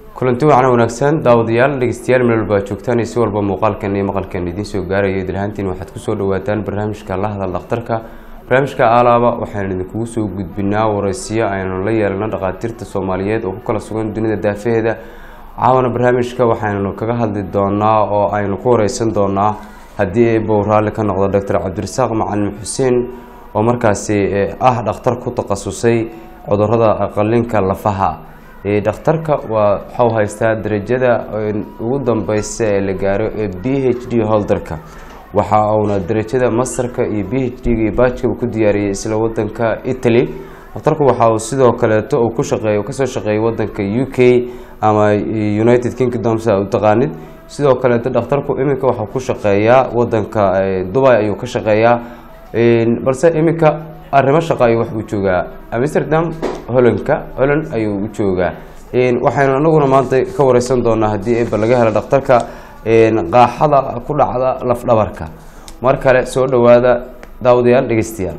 kulanti waxaan wanaagsan daawadayaal dhageystayaal meel walba joogtaan si walba muuqaalkan iyo maqalkan idin soo gaarayo dilhaantiin waxaad ku soo dhawaataan barnaamijka la hadal dhakhtarka barnaamijka alaaba waxaan idinkugu soo gudbinaa waraysiyo aynu la yeelano dhaqaatiirta Soomaaliyeed oo ku kala sugan dunida daafaheeda caawana barnaamijka waxaanu kaga hadli doonaa oo aynu ku wareysan doonaa haddii ay bowraale ka noqdo Dr. Cabdirasaaq Macalin Xuseen oo markaasi dhakhtar ku takhasusay cudurrada qalliinka lafaha dhakhtarka waxa uu haystaa darajada ugu dambaysa ee la gaaro PhD holderka waxa uu darajada masterka iyo PhD iyo bachelor ku diyaariyay isla wadanka Italy dhakhtarku waxa uu sidoo kale uu ku shaqeeyo ka soo shaqeeyay wadanka UK ama United Kingdom sa u taqaanid sidoo kale dhakhtarku iminka waxa ku shaqeeyaa wadanka Dubai ayuu ka shaqeeyaa balse iminka arrimo shaqo ay wax u joogaa Amsterdam Holland ayuu u joogaa waxaynu anaguna maanta ka wareysan doonaa haddii ay laga helo dhakhtarka qaaxada ku dhacda laf dhabarka mar kale soo dhawaada daawadayaal dhageystayaal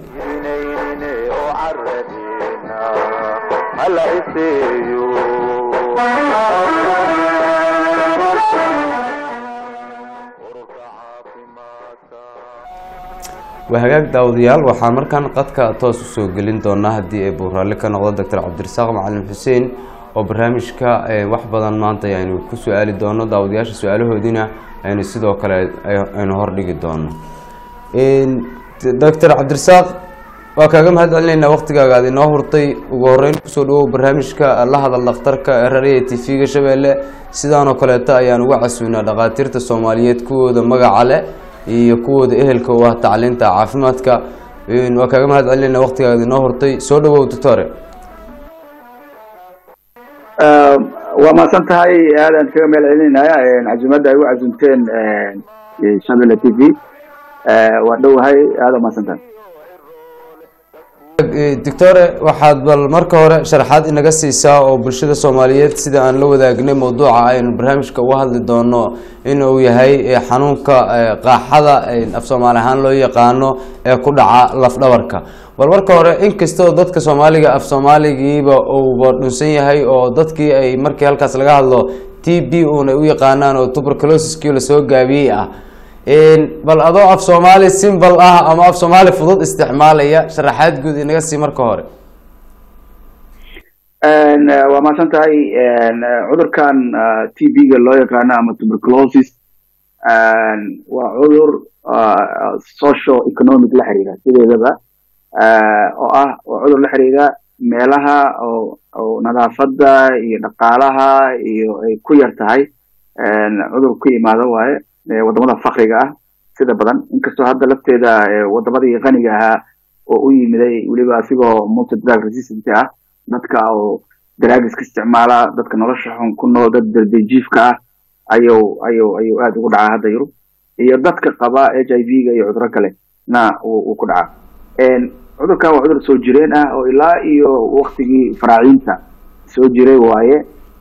وهاجاك داوديال waxaan markaan qadka toos u soo gelin doonaa hadii ay bowraale ka noqdo Dr. Cabdirasaaq Macalin Xuseen oo barnaamijka wax badan maanta aynu ku su'aali doono daawadayaasha su'aalahoodina aynu sidoo kale aynu hor dhigi doono Dr. Cabdirasaaq waa kaaga mahadcelinaynaa waqtigaaga aad inoo hurtay ugu horeyn ku soo dhawow barnaamijka la hadal dhakhtarka RRA TV-ga Shabeelle sidaan oo kale ayaan uga casuunaa dhaqaatiirta Soomaaliyeed kuwooda magaca leh iyo kuwooda ehelka oo tacliinta caafimaadka waa kaaga mahadcelinaynaa waqtigaaga inoo hortay soo dhawow doctore waa maasan tahay aadan kaga mahadcelinayaa casuumada ay u casuumteen Shabeelle TV waa dhawahay aad maasan tahay doctore waxaad bal marka hore sharaxaad inaga siisaa oo bulshada Soomaaliyeed sida aan la wadaagnay mowduuca aynu barnaamijka uga hadli doono inuu yahay xanuunka qaaxada af Soomaali ahaan loo yaqaano ee ku dhaca laf dhabarka bal marka hore inkastoo dadka Soomaaliga af Soomaaligiiba uu dhunsan yahay oo dadkii ay markii halkaas laga hadlo TB oo u yaqaanaan oo tuberculosis la soo gaabiyay bal adoo af Soomaali simple ama af Soomaali fudud isticmaalaya sharaxaad guud inaga sii marka hore waa maasan tahay cudurkan TB-ga loo yaqaano ama tuberculosis waa cudur socio economic la xiriira sideedaba oo cudur la xiriira meelaha oo nadaafada iyo dhaqaalaha iyo ay ku yar tahay cudur ku yimaado waaye wadamada faqriga sida badan inkastoo hadda lafteeda wadamadii qaniga ahaa oo u yimiday waliba asigoo multi drug resistant dadka oo drugs ka isticmaala dadka nolosha xun ku nool dad darbijiifka ayuu aad ugu dhacaa hadda Yurub iyo dadka qaba HIV-ga iyo cudurro kale uu ku dhacaa cudurkan waa cudur soo jireen oo ilaa iyo waqtigii faraaciinta soo jiray waaye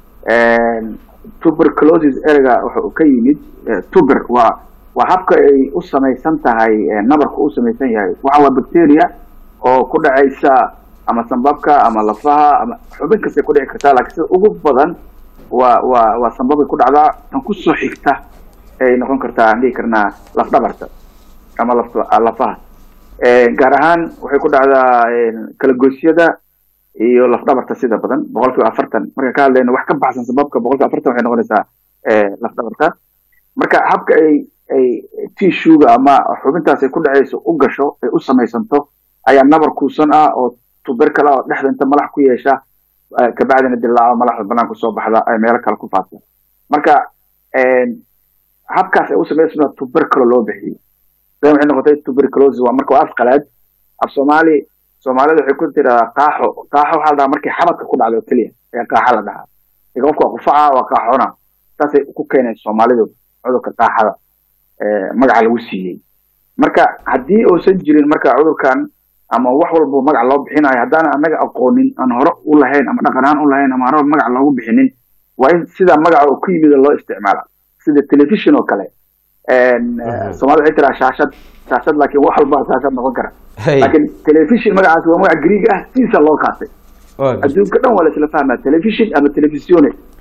tuberculosis erga wuxuu ka yimid tuber waa habka ay u samaysan tahay nabarku u samaysan yahay waxa waa bacteria oo ku dhacaysa ama sanbabka ama lafaha ama xubin kasta ku dhici kartaa laakiin sida ugu badan waa sanbabka ku dhacdaa tan ku soo xigta ay noqon kartaa dhigi karnaa laf dhabarta ama lafaha gaar ahaan waxay ku dhacdaa kala goosyada iyo laf dhabarta sida badan 40% marka ka hadlayno wax ka baxsan sababka 40% waxay noqonaysaa laf dhabarta marka habka ay tissue-ga ama xubintaas ay ku dhacayso u gasho ay u samaysanto ayaa nabar kuusan oo tubercle oo dhexda inta malax ku yeesha ka bacdina dilaaco malaxda banaanka soo baxda ay meel kale ku faafto marka habkaas ay u samaysanto tubercle loo bixiyo waxay noqotay tuberculosis waa marka afqalaad af Soomaalida waxay ku tiraa qaaxo waxa la markii xabadka ku dhacdo kaliya ee qaaxa la dhahaa qofka qufaca waa qaaxona taasay ku keenay Soomaalidu cudurka qaaxada magaca lagu siiyay marka hadii uusan jirin marka cudurkan ama wax walba magac loo bixinayo hadaan anaga aqoonin aan hore u lahayn ama dhaqanaan u lahayn ama hore magac loogu bixinin waa in sida magaca uu ku yimid loo isticmaala sida television oo kale Soomaalida waxay tiraa shaashad laakiin wax walba shaashad noqon kara laakiin television magacaas waa magac Greek siisa loo qaatay adduunka dhan wala isla fahmaa television ama televisione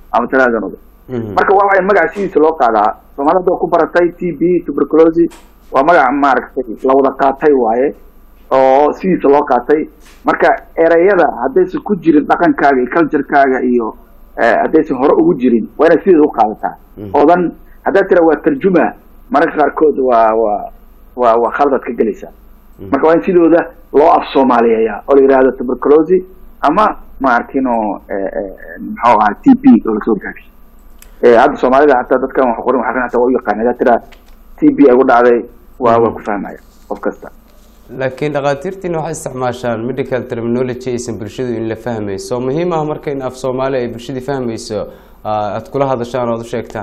ama 3 cudur marka waa in magac sidiisa loo qaadaa Soomaalida ku baratay TB tuberculosis waa magac maaragtay la wada qaatay waaye oo sidiisa loo qaatay marka erayada haddaysan ku jirin dhaqankaaga iyo culture-kaaga iyo haddaysan hore ugu jirin waa inaad sideeda u qaadataa oodan haddaad tira waa tarjuma mararka qaarkood waa khalad ka gelaysaa marka waa in sidooda loo af Soomaaliyeeyaa oo la yiraahdo tuberculosis ama ma arkino muxuu ahaa TB oo la soo gaabiyo hadda Soomaalida hataa dadkan wax qorin waxa xataa u yaqaanada tira TB ugu dhacday waa ku fahmaya qof kasta laakiin dhaqaatiirtiin waxay isticmaashaan medical terminology aysan bulshadu in la fahmayso muhiim ah marka in af Soomaali ay bulshadu fahmayso aad kula hadashaan oo u sheegtaan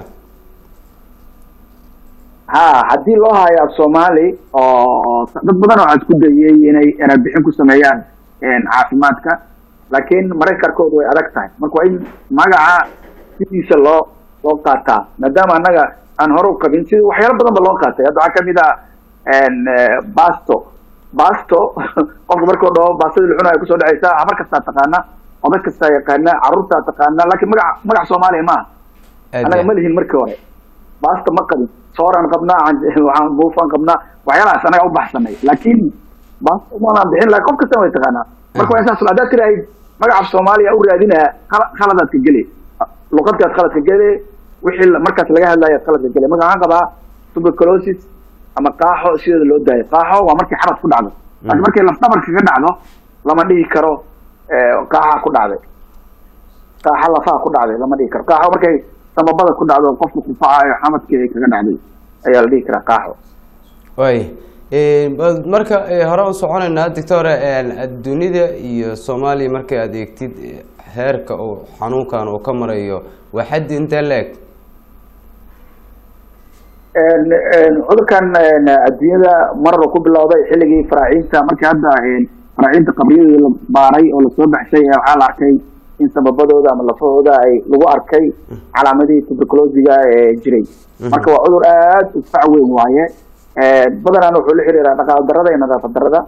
haddii loo hayo af Soomaali oo dad badan oo isku dayay inay bixin ku sameeyaan caafimaadka laakiin mararka qaarkood way adag tahay marka waa in magaca sidiisa loo qaataa maadaama anaga aan hore u qabin si waxyaalo badan ba loo qaatay hadda waxa kamid ah basto qofka markuu dhaho baastada la cunayo kusoo dhacaysa amar kasta taqaana oday kasta yaqaana carruurta taqaana laakiin magac Soomaali ma anaga ma lihin markii hore basta ma qabin sooran qabnaa waxaan buufan qabnaa waxyaalahaas anaga u baxsanay laakiin basta ma bixin laakiin qof kasta way taqaana marka waa intaas la tiraay magaca Soomaaliya u raadinaa khaladaad ka gali luqadkaas khalad ka gali wixii markaas laga hadlayo khalad ka gali magaca qabaa tuberculosis ama qaaxo sida loo daayo qaaxo waa markii xabad ku dhacdo laakiin markii laf dhabarka ka dhacdo lama dhihi karo qaaxa ku dhacday qaaxa lafaha ku dhacday lama dhihi karo qaaxo markay sababada ku dhacdo qofku ku faacayo xamadkii kaga dhacday ayaa la dhihi karaa qaaxo way marka hore u soconayna doctor adduunida iyo Soomaaliya markay adeegtid heerka oo xanuunkan oo ka marayo waa xad inta leeg cudurkan adduunyada marar ku bilowday xilligii faraaciinta markii hadda faraaciinta qabriyada la baaray oo la soo baxshay waxa la arkay in sababadooda ama lafahooda ay lagu arkay calaamadihii tuberculosiga jiray marka waa cudur aad u fac weyn waaye badanaan wuxuu la xiriiraa dhaqaale darrada iyo nadaafad darrada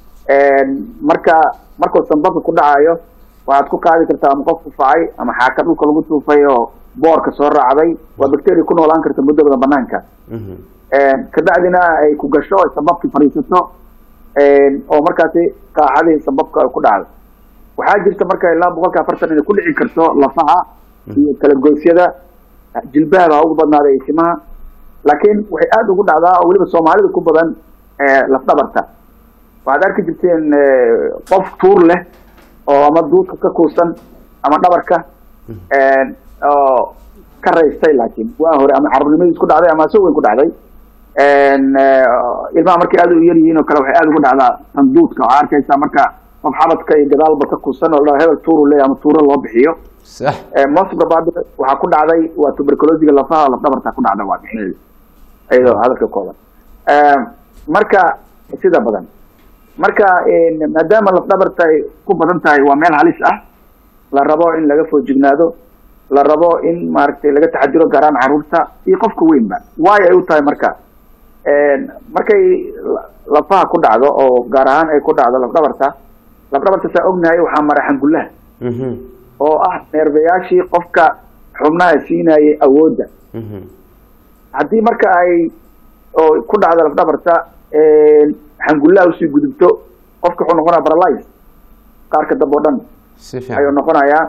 markuu sanbabka ku dhacayo waxaad ku qaadi kartaa ama qof ku facay ama xaaka dhulka lagu tuufay oo boorka soo raacday waa bacteria ku noolaan karta muddo badan banaanka kabacdina ay ku gasho ay sababki fariisato oo markaasi qaaxadii sababka ay ku dhacdo waxaa jirta marka ilaa 140 inay ku dhici karto lafaha iyo kala goosyada jilbaha ugu badnaaday isimaha laakiin waxay aad ugu dhacdaa oo waliba Soomaalida ku badan laf dhabarta waxaad arki jirteen qof tuur leh oo ama duudka ka kuusan ama dhabarka oo ka raystay laakiin waa hore ama carruurnimada isku dhacday ama soo weyn ku dhacday ilmaha markay aad u yar yihiin oo kale waxay aad ugu dhacdaa sanduudka waxaa arkaysaa marka qof xabadka iyo gadaalba ka kuusan oo hebel tuuru leh ama tuuro loo bixiyo most probably waxaa ku dhacday waa tuberculosiga lafaha laf dhabarta ku dhacda waa micnaheedu ayadoo hadalka kooban marka sida badan marka maadaama laf dhabarta ay ku badan tahay waa meel halis ah la rabo in laga foojignaado la rabo in maaragtay laga taxadiro gaaraan carruurta iyo qofka weynba waayo ay u tahay marka markay lafaha ku dhacdo oo gaar ahaan ay ku dhacdo laf dhabarta saa ognahay waxaa mara xangullaha oo ah neerbayaashii qofka xubnaha siinayay awoodda haddii marka ay ku dhacdo laf dhabarta xangullaha usii gudubto qofka wuxuu noqonaya paralyze qaarka dambe oo dhan ayuu noqonayaa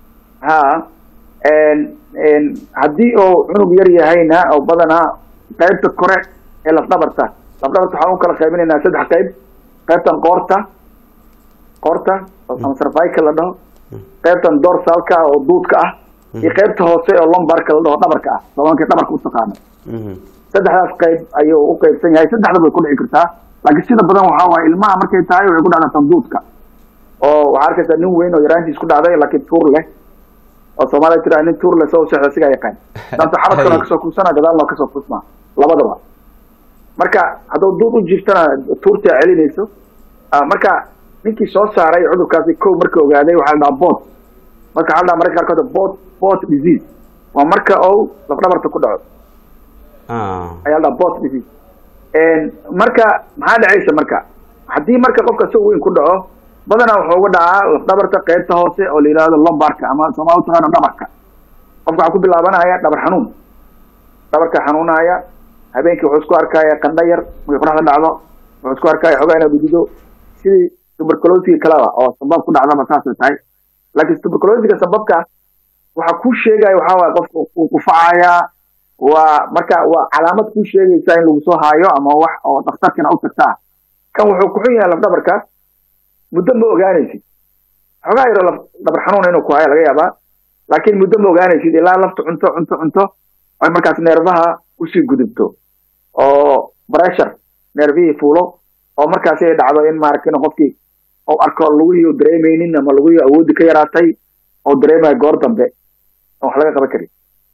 haddii uu cunug yar yahayna oo badanaa qaybta kore ee laf dhabarta waxaan u kala qaybinaynaa 3 qayb qaybtan qoorta ama cervical la dhaho qaybtan dorsalka oo duudka ah iyo qaybta hoose oo lumbarka la dhaho dhabarka ah Soomaaliya dhabarka u taqaano saddexdaas qayb ayuu u qaybsan yahay saddexda way ku dhici kartaa laakiin sida badan waxa waa ilmaha markay tahay way ku dhacdaa sanduudka oo waxa arkaysaa nin weyn oo yaraantiis ku dhacday laakiin tuur leh oo Soomaaliya tira nin tuur leh soo saxda siga yaqaan dadka xabadka ka soo kuusana gadaalna ka soo kuusma labadaba marka hadduu duud u jirtana tuurta celinayso marka ninkii soo saaray cudurkaasi koow markii ogaaday waxa la dhahaa bot marka waxa la dhahaa marka qaarkood bot disease waa marka uu laf dhabarta ku dhaco ayaa la dhahaa bot disease marka maxaa dhacaysa marka haddii marka qofka soo weyn ku dhaco badanaa wuxuu uga dhacaa laf dhabarta qaybta hoose oo la yiraahdo lumbarka ama Soomaalidu taqaano dhabarka qofka waxa ku bilaabanaya dhabar xanuun dhabarka xanuunaya habeenkii wuxuu isku arkaya qandho yar markay qoraxda dhacdo wuxuu isku arkaya xogaa inuu gudido sidii tuberculosis kala oo sabab ku dhacda saas tahay laakiin tuberculosis sababka waxa ku sheegay waxa waa qofku uu qufacaya waa marka waa calaamad ku sheegaysa in lagu soo haayo ama wax oo dhakhtarkana u tagtaa kan wuxuu ku xun yahay laf dhabarka muddo ma ogaanaysid xogaa yar laf dhabar xanuun inuu ku hayo laga yaabaa laakiin muddo ma ogaanaysid ilaa laftu cunto ay markaas neerfaha u sii gudubto oo pressure neerfihii fuulo oo markaas ay dhacdo in maarkin qofkii oo arko lagu dareemaynin ama lagu awoodi ka yaraatay oo dareemay goor dambe oo wax laga qaban karin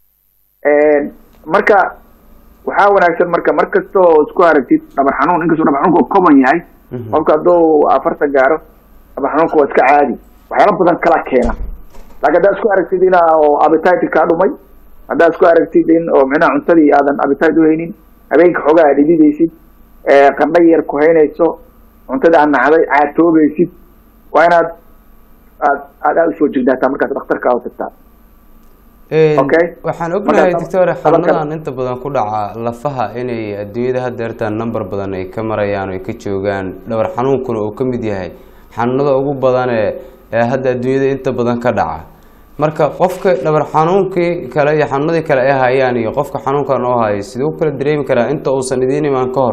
marka waxa wanaagsan marka markasto isku aragtid dhabar xanuun inkastoo dhabar xanuunku common yahay qofka haduu 40 gaaro dhabar xanuunku waa iska caadi waxyaalo badan kala keena laakiin haddaa isku aragtid in oo appetite ka dhumay haddaa isku aragtid in oo macnaha cuntadii aadan appetite u haynin habeenka xogaa dhididaysid qandho yar ku haynayso cuntada aan nacday caatoobaysid waa inaad aad u soo jeedaataa markaas dhakhtarka u tagtaa waxaan ognahay doctor xanuunadan inta badan ku dhaca lafaha inay adduunyada hadeertaan number badan ay ka marayaan oo ay ka joogaan dhabar xanuunkuna uu ka mid yahay xanuunada ugu badan ee hadda adduunyada inta badan ka dhaca marka qofka dhabar xanuunkii kale iyo xanuunadii kale ay hayaan iyo qofka xanuunkan oo hayo sidee u kala dareemi karaa inta uusan idiin imaan ka hor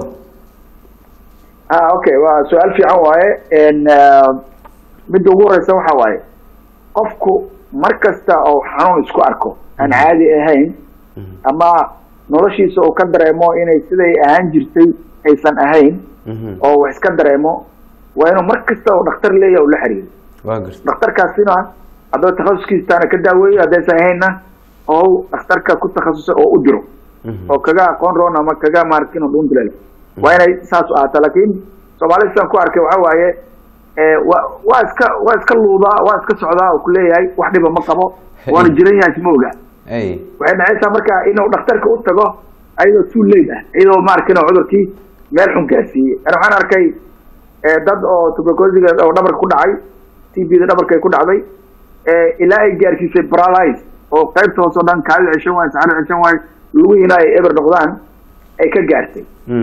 okay waa su'aal fiican waaye mid ugu horeysa waxa waaye qofku markasta oo xanuun isku arko aan caadi ahayn ama noloshiisa oo ka dareemo inay siday ahaan jirtay aysan ahayn oo wax iska dareemo waa inuu markasta oo dhakhtar leeyahay uu la xiriiro dhakhtarkaasina hadduu takhasuskiisaana ka daaweeyo haddaysan ahaynna oo dhakhtarka ku takhasusay oo u diro oo kaga aqoon roon ama kaga maarkin oo dhuun dilay waa inay saas u ahaato laakiin soomaalida sidaan ku arkay waxa waaye waa iska luudaa waa iska socdaa oo ku leeyahay wax dhiba ma qabo waana jiran yahay isma oga waxay dhacaysaa marka inuu dhakhtarka u tago ayadoo too late ah iyadoo maarkin oo cudurkii meel xun gaarsiiyey ana waxaan arkay dad oo tuberculosis oo dhabarka ku dhacay TB-da dhabarka ay ku dhacday ilaa ay gaarsiisay paralyze oo qaybta hoose oo dhan kaadi ceshan waayo saxaro ceshan waayo lugihiina ay eber noqdaan ay ka gaartay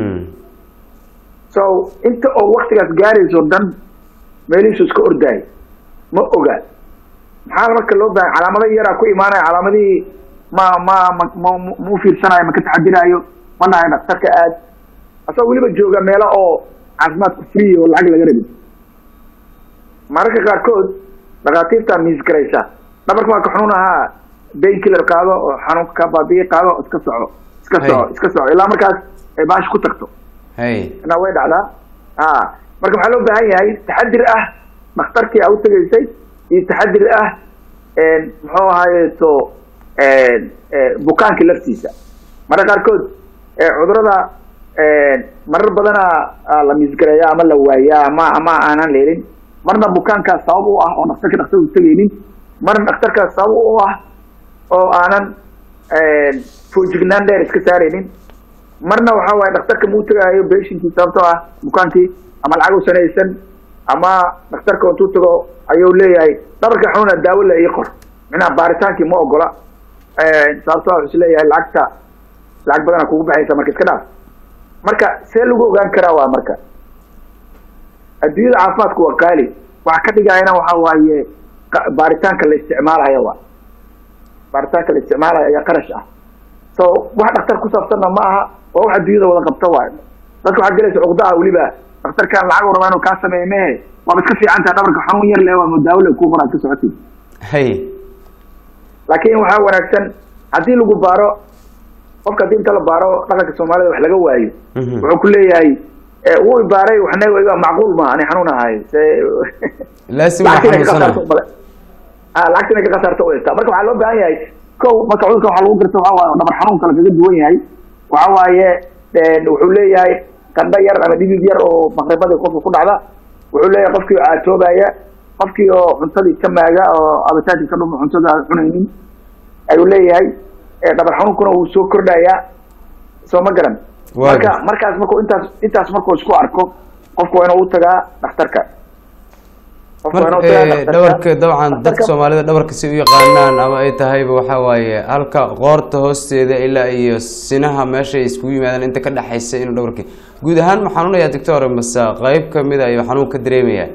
so inta oo waktigaas gaarayso dhan meelihiisu iska ordaay ma oga maxaa marka loo baahan calaamado yaraa ku imaanaya calaamadihii ma u fiirsanayo ma ka taxadiraayo ma dhahay dhakhtarka aad asagoo weliba jooga meelo oo caafimaadku free oo lacag laga rabin mararka qaarkood dhakhaatiirta miisgaraysa dhabarka waa ka xanuun ahaa pain killer qaado oo xanuunka ka baabi'i qaado iska soco ilaa markaas ay baash ku tagto ina way dhacdaa marka waxaa loo baahan yahay taxadir ah dhakhtarkii aa u tegaysay iyo taxadir ah muxuu ahaayeeto bukaankii laftiisa mararka qaarkood cudurada marar badana la miisgareeya ama la waayaa ama aanan leelin marna bukaankaas sabab u ah oo dhakhtarka u tegaynin marna dhakhtarkaas sabab u ah oo aanan foojignaan dheer iska saaraynin marna waxa waaye dhakhtarka muu tagaayo patientkii sababtoo ah bukaankii ama lacag u sanaysan ama dhakhtarka intuu tago ayuu leeyahay dhabarka xanuuna daawo la ii qor micnaha baaritaankii ma ogola sababtoo wuxuu leeyahay lacag badana kugu baxaysa marka iska dhaaf marka see lagu ogaan karaa waa marka adduunyada caafimaadku waa qaali waxa ka dhigayana waxa waaye baaritaanka la isticmaalayo ayaa qarash ah so wax dhakhtar ku saabsanna ma aha waa wax adduunyada wada qabta waayo dadka waxaa gelaysa cuqda ah weliba dhakhtarkan lacag u rabaa inuu kaa sameeyo mehe waaba iska fiican tahay dhabarka xanuun yar leh waa daawo le kuu qoraad ka socotid laakiin waxaa wanaagsan haddii lagu baaro qofka haddii inta la baaro dhaqanka soomaalida wax laga waayo wuxuu ku leeyahay wuu ibaaray waxna macquul maaha ani xanuun ahay lacagtina ka khasaarta u egtaa marka waxaa loo baahan yahay ko marka cudurka waxaa lagu garta waxa waaye dhabar xanuun kale kaga duwan yahay waxa waaye wuxuu leeyahay qandho yar ama dhidid yar oo maqribadii qofka ku dhacda wuxuu leeyahay qofkii oo caatoobaya qofkii oo cuntadii ka maaga oo abitaanki ka dhuma cuntada aan cunaynin ayuu leeyahay dhabar xanuunkuna wuu soo kordhayaa soo ma garan markaas markuu intaas markuu isku arko qofku waa inuu u tagaa dhakhtarka dhabarka dabcan dadka Soomaalida dhabarka si u yaqaanaan ama ay tahayba waxa waaye halka qoorta hoosteeda ilaa iyo sinaha meesha ay isku yimaadaan inta ka dhaxaysa inuu dhabarka guud ahaan ma xanuunaya doctor mase qayb kamid ah iyo xanuun ka dareemaya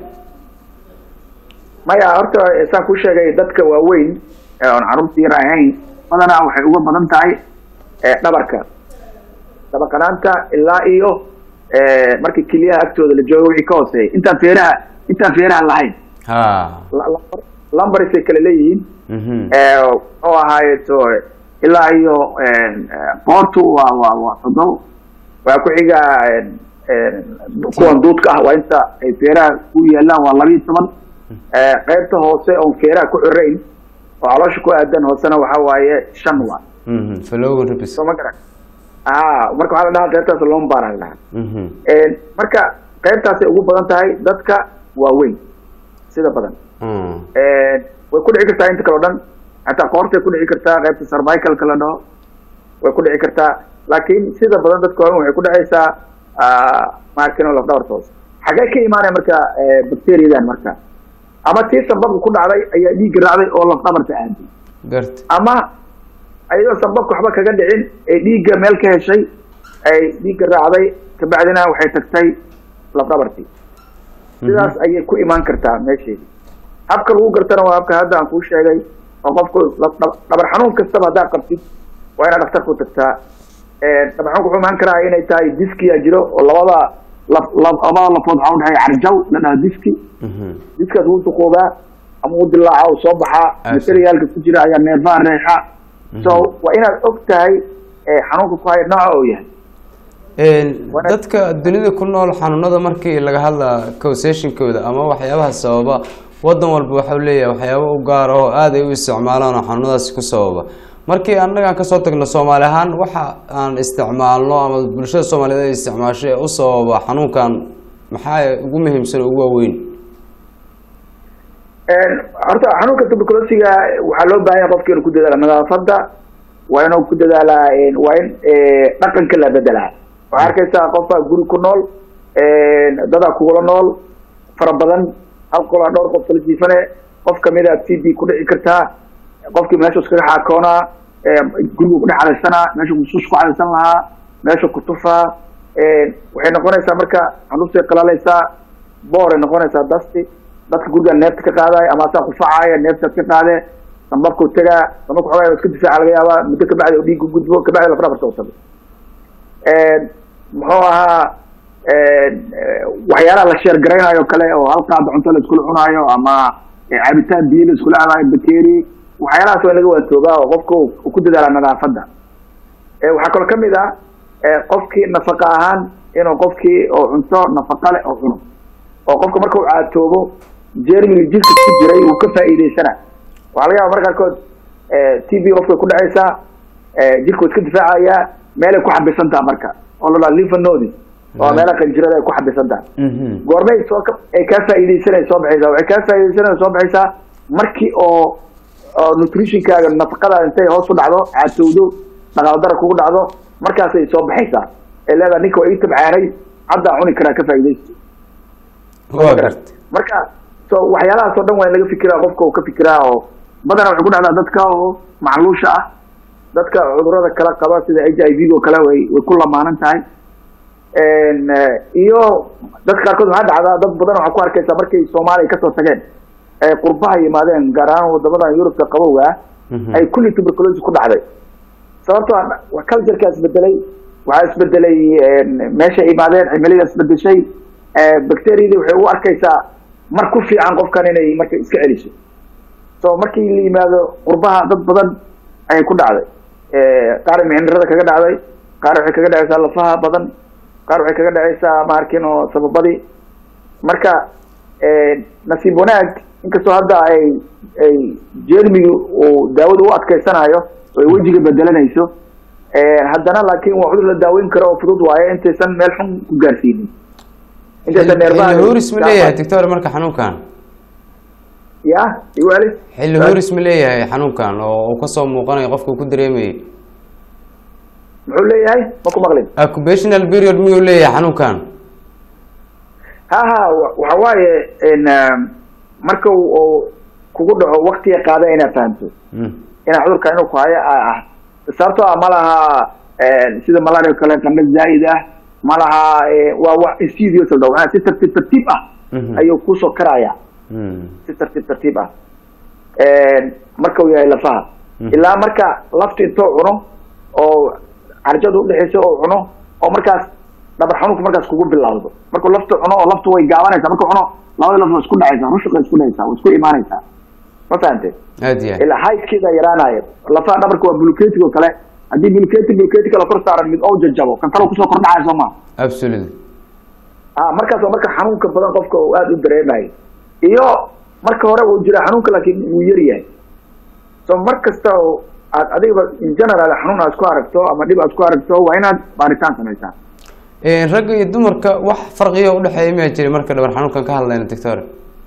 maya horta saan ku sheegay dadka waaweyn ee aan carruurta yar ahayn badanaa waxay uga badan tahay dhabarka dabaqanaanta ilaa iyo markii keliyaha agtooda la joogo wixii ka hooseeya intaan feeraha lahayn lambarisay kala leeyihiin oo ahaayeto ilaa iyo qoortu waa todob waa ku xiga kuwan duudka ah waa inta ay feeraha ku yaalaan waa 12 qaybta hoose oon feeraha ku xirayn oo caloosha ku aadan hoosena waxa waaye 5 waa fallow ribs soo ma garan marka waxaa la dhahaa qaybtaas lumbar la dhahaa marka qaybtaas ay ugu badan tahay dadka waaweyn sida badan way ku dhici kartaa inta kale oo dhan hataa qoortay ku dhici kartaa qaybta cervical la dhaho way ku dhici kartaa laakiin sida badan dadka waaweyn waxay ku dhacaysaa markino laf dhabarta hoose xagee ka imaanaya marka bacteriadan marka ama tii sababka ku dhacday ayaa dhiigga raacday oo laf dhabarta aaday ama ayadoo sababka waxba kaga dhicin ay dhiigga meel ka heshay ay dhiigga raacday kabacdina waxay tagtay laf dhabartii sidaas ayay ku imaan kartaa meesheedi habka lagu gartana waa habka hadda aan kuu sheegay oo qofku dhabar xanuun kastaba haddaa qabtid waa inaad dhakhtarku tagtaa dhabar xanuunka wuxuu imaan karaa inay tahay diskiyaa jiro oo labada lafood waxaa udhexeeya carjaw la dhaha diskaas wuu duqoobaa ama uu dilaaca uu soo baxaa materiaalka ku jira ayaa neerfaha reexa so waa inaad og tahay xanuunka ku haya nooca oo yahay dadka dunida ku nool xanuunada markii laga hadla causation-kooda ama waxyaabaha sababa wadan walba waxa uu leeyahay waxyaabo u gaar ah oo aad ay u isticmaalaan oo xanuunadaasi ku sababa markii annaga ka soo tagno Soomaali ahaan waxa aan isticmaalno ama bulshada Soomaaliyeed ay isticmaashay u sababa xanuunkan maxaa ugu muhiimsan ugu weyn horta xanuunka tuberculosiga waxaa loo baahan yahay qofka inuu ku dadaalo nadaafadda waa inuu ku dadaalaa waa in dhaqanka la bedelaa waxaa arkaysaa qofka guri ku nool dadaa kugula nool fara badan hal qolaa dhowr qof kala jiifane qof kamid a TB ku dhici kartaa qofkii meesha iskaga xaakoonaa gurigu ku dhex cadaysanaa meesha kusus ku cadaysan lahaa meesha ku tufaa waxay noqonaysaa marka xanuuntay qalaalaysaa boor ay noqonaysaa dasti dadka guriga neefta ka qaadaya ama asaa kufacaaya neeftaad ka qaade sambabku tagaa sambabka xogaa iska difaaca laga yaabaa muddo kabacdi oo dhiiggu gudbo kabacdi laf dhabarta u tago muxuu ahaa waxyaalaha la sheer garaynayo kale oo halkaaba cunto la iskula cunaayo ama cabitaan biyo la iskula cadaayo bakeri waxyaalahaas waa in laga waantoogaa oo qofka uu ku dadaalaa nadaafadda waxaa kaloo kamid ah qofkii nafaqa ahaan inuu qofkii oo cunto nafaqa leh oo cuno oo qofka marka uu caatoobo jermiga jirka ku jiray uu ka faa'iidaysana waxaa laga yaaba marka qaarkood TB qofka ku dhacaysaa jirka iska difaacayaa meelay ku xabisantaa marka oo la dhaha lymph nodes waa meelaha qanjirada ay ku xabisantaa goormay ay kaa faa'iidaysanay soo baxaysaa waxay kaa faa'iidaysanay soo baxaysaa markii oo nutritionkaaga nafaqada intay hoos u dhacdo caatowdo dhaqaale dara kugu dhacdo markaasay soo baxaysaa ee leedaha ninka waa ii tabcaanay haddaa cuni karaa ka faa'iidaysto marka so waxyaalahaas oo dhan waa in laga fikiraa qofka uu ka fikiraa oo badanaa waxay ku dhacdaa dadka oo macluusha ah dadka cudurada kala qaba sida HIV oo kale way ku lamaanan tahay iyo dadka qaarkood waxaa dhacdaa dad badan waxaa ku arkaysaa markay Soomaaliya kasoo tageen qurbaha yimaadeen gaar ahaan wadamadan Yurubka qabowga ay kulli tuberculosis ku dhacday sababtoo ah culture-ka isbedelay waxaa isbedelay meesha yimaadeen cimilada isbedeshay bacteria waxay u arkaysaa mar ku fiican qofkan inay marka iska celiso so markii la yimaado qurbaha dad badan ay ku dhacday qaar mindhirada kaga dhacday qaar waxay kaga dhacaysaa lafaha badan qaar waxay kaga dhacaysaa maarkin oo sababadii marka nasiib wanaag inkastoo hadda ay jeermigu uu daawada u adkaysanayo oo ay wejiga bedelanayso haddana laakiin waa cudur la daaweyn karo oo fudud waaye intaysan meel xun ku gaarsiinin xilli huris ma leeyahay doctor marka xanuunkan ya iwaali xilli huris ma leeyahay xanuunkan oo kasoo muuqanayo qofka ku dareemayay muxuu leeyahay ma ku maqlin occupational period miyuu leeyahay xanuunkan ha waxa waaye marka uu kugu dhaco waqtiga qaada inaad fahamto ina cudurka inuu ku hayo sababtoo ah malaha sida malaria kale qandho zaa'id ah malaha waa wax insidious oo dhaw si tartiib ah ayuu ku soo karaya si tartiib ah marka uu yahay lafaha ilaa marka lafta intuu cuno oo arjadu u dhaxayso oo cuno oo markaas dhabar xanuunku markaas kugu bilowdo markuu lafta cuno oo laftu way gaabanaysaa markuu cuno labada laf isku dhacaysaa rushuqa isku dhacaysaa oo isku imaanaysaa ma fahamtay ilaa haydkeeda yaraanayo lafaha dhabarka waa bulkeetiga oo kale haddii bulkeeti kala kor saaran mid oo jajabo kan kale kusoo kordhacaya soo maa absolutely markaas oo marka xanuunka badan qofka uu aada u dareemayo iyo marka hore uu jira xanuunka laakiin wuu yar yahay so mar kasta oo aad adiga in general xanuun aad ku aragto ama dhib aad ku aragto waa inaad baaritaan samaysaa ragga iyo dumarka wax farqiyo u dhexeeya ma jira marka dhabar xanuunkan ka hadlayna doctor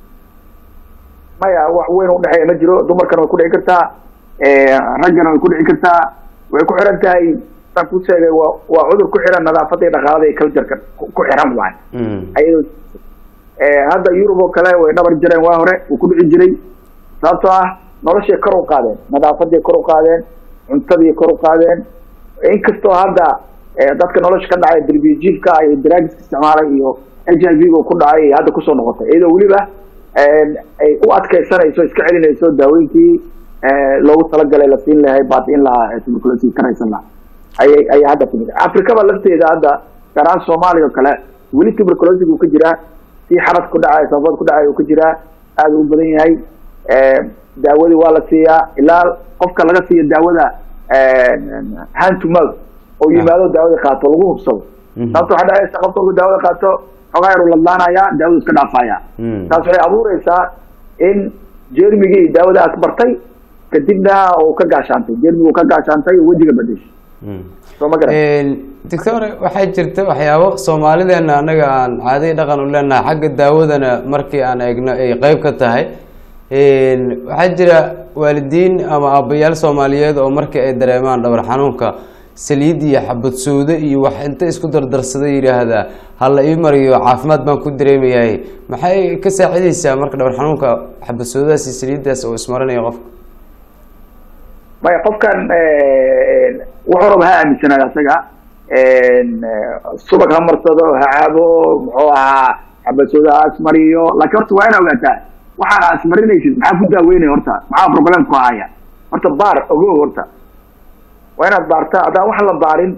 maya wax weyn u dhexeeya ma jiro dumarkana way ku dhici kartaa raggana way ku dhici kartaa way ku xiran tahay saan ku sheegay waa cudur ku xiran nadaafadda iyo dhaqaalada iyo cultureka ku xiran waay ayadoo hadda Yurub oo kale way dhabar jireen waa hore uu ku dhici jiray sababtoo ah noloshay kor u qaadeen nadaafaday kor u qaadeen cuntadii kor u qaadeen inkastoo hadda dadka nolosha ka dhacay darbijiifka ay drugs isticmaalay iyo HIV oo ku dhacay hadda ku soo noqotay iyadoo waliba ay u adkaysanayso iska celinayso daawooyinkii loogu talagalay la siin lahay baatiin lahaa tuberculosis karaysan lahaa ayay hadda timid Afrikaba lafteeda hadda gaar Soomaaliya oo kale weli tuberculosis uu ka jiraa si xarad ku dhacay sabab ku dhacay uu ka jiraa aad u badan yahay daawadii waa la siiyaa ilaa qofka laga siiyo daawada hand to mouth oo yimaado daawada qaato lagu hubsado sababtoo waxa dhacaysa qofka uu daawada qaato xogaa yar ladlaanaya daawada iska dhaafaya taas waxay abuuraysaa in jeermigii daawada aad bartay kadibna uu ka gaashaantay jeermigu uu ka gaashaantay wajiga badashay soo ma garan doctor waxay jirta waxyaabo Soomaalideena anaga aan caadi dhaqan u leenahay xagga daawadana markii aan eegno ay qayb ka tahay waxaa jira waalidiin ama aabbayaal Soomaaliyeed oo markii ay dareemaan dhabar xanuunka saliid iyo xabad sooda iyo wax inta isku dardarsaday yiraahda hal ii mariyo caafimaad baan ku dareemayaa maxay ka saacidaysaa marka dhabar xanuunka xabad soodaas iyo saliidaas oo ismaranayo qofka maya qofkan wuxuu rabaa aaminsanaa asaga subag ha marsado ha caabo muxuu ahaa xabad sooda asmariyo laakiin horta waa inaad ogaataa waxaan asmarinaysid maxaa ku daaweynaya horta maxaa problem ku haya horta baar ogow horta waa inaad baartaa haddaan wax la baarin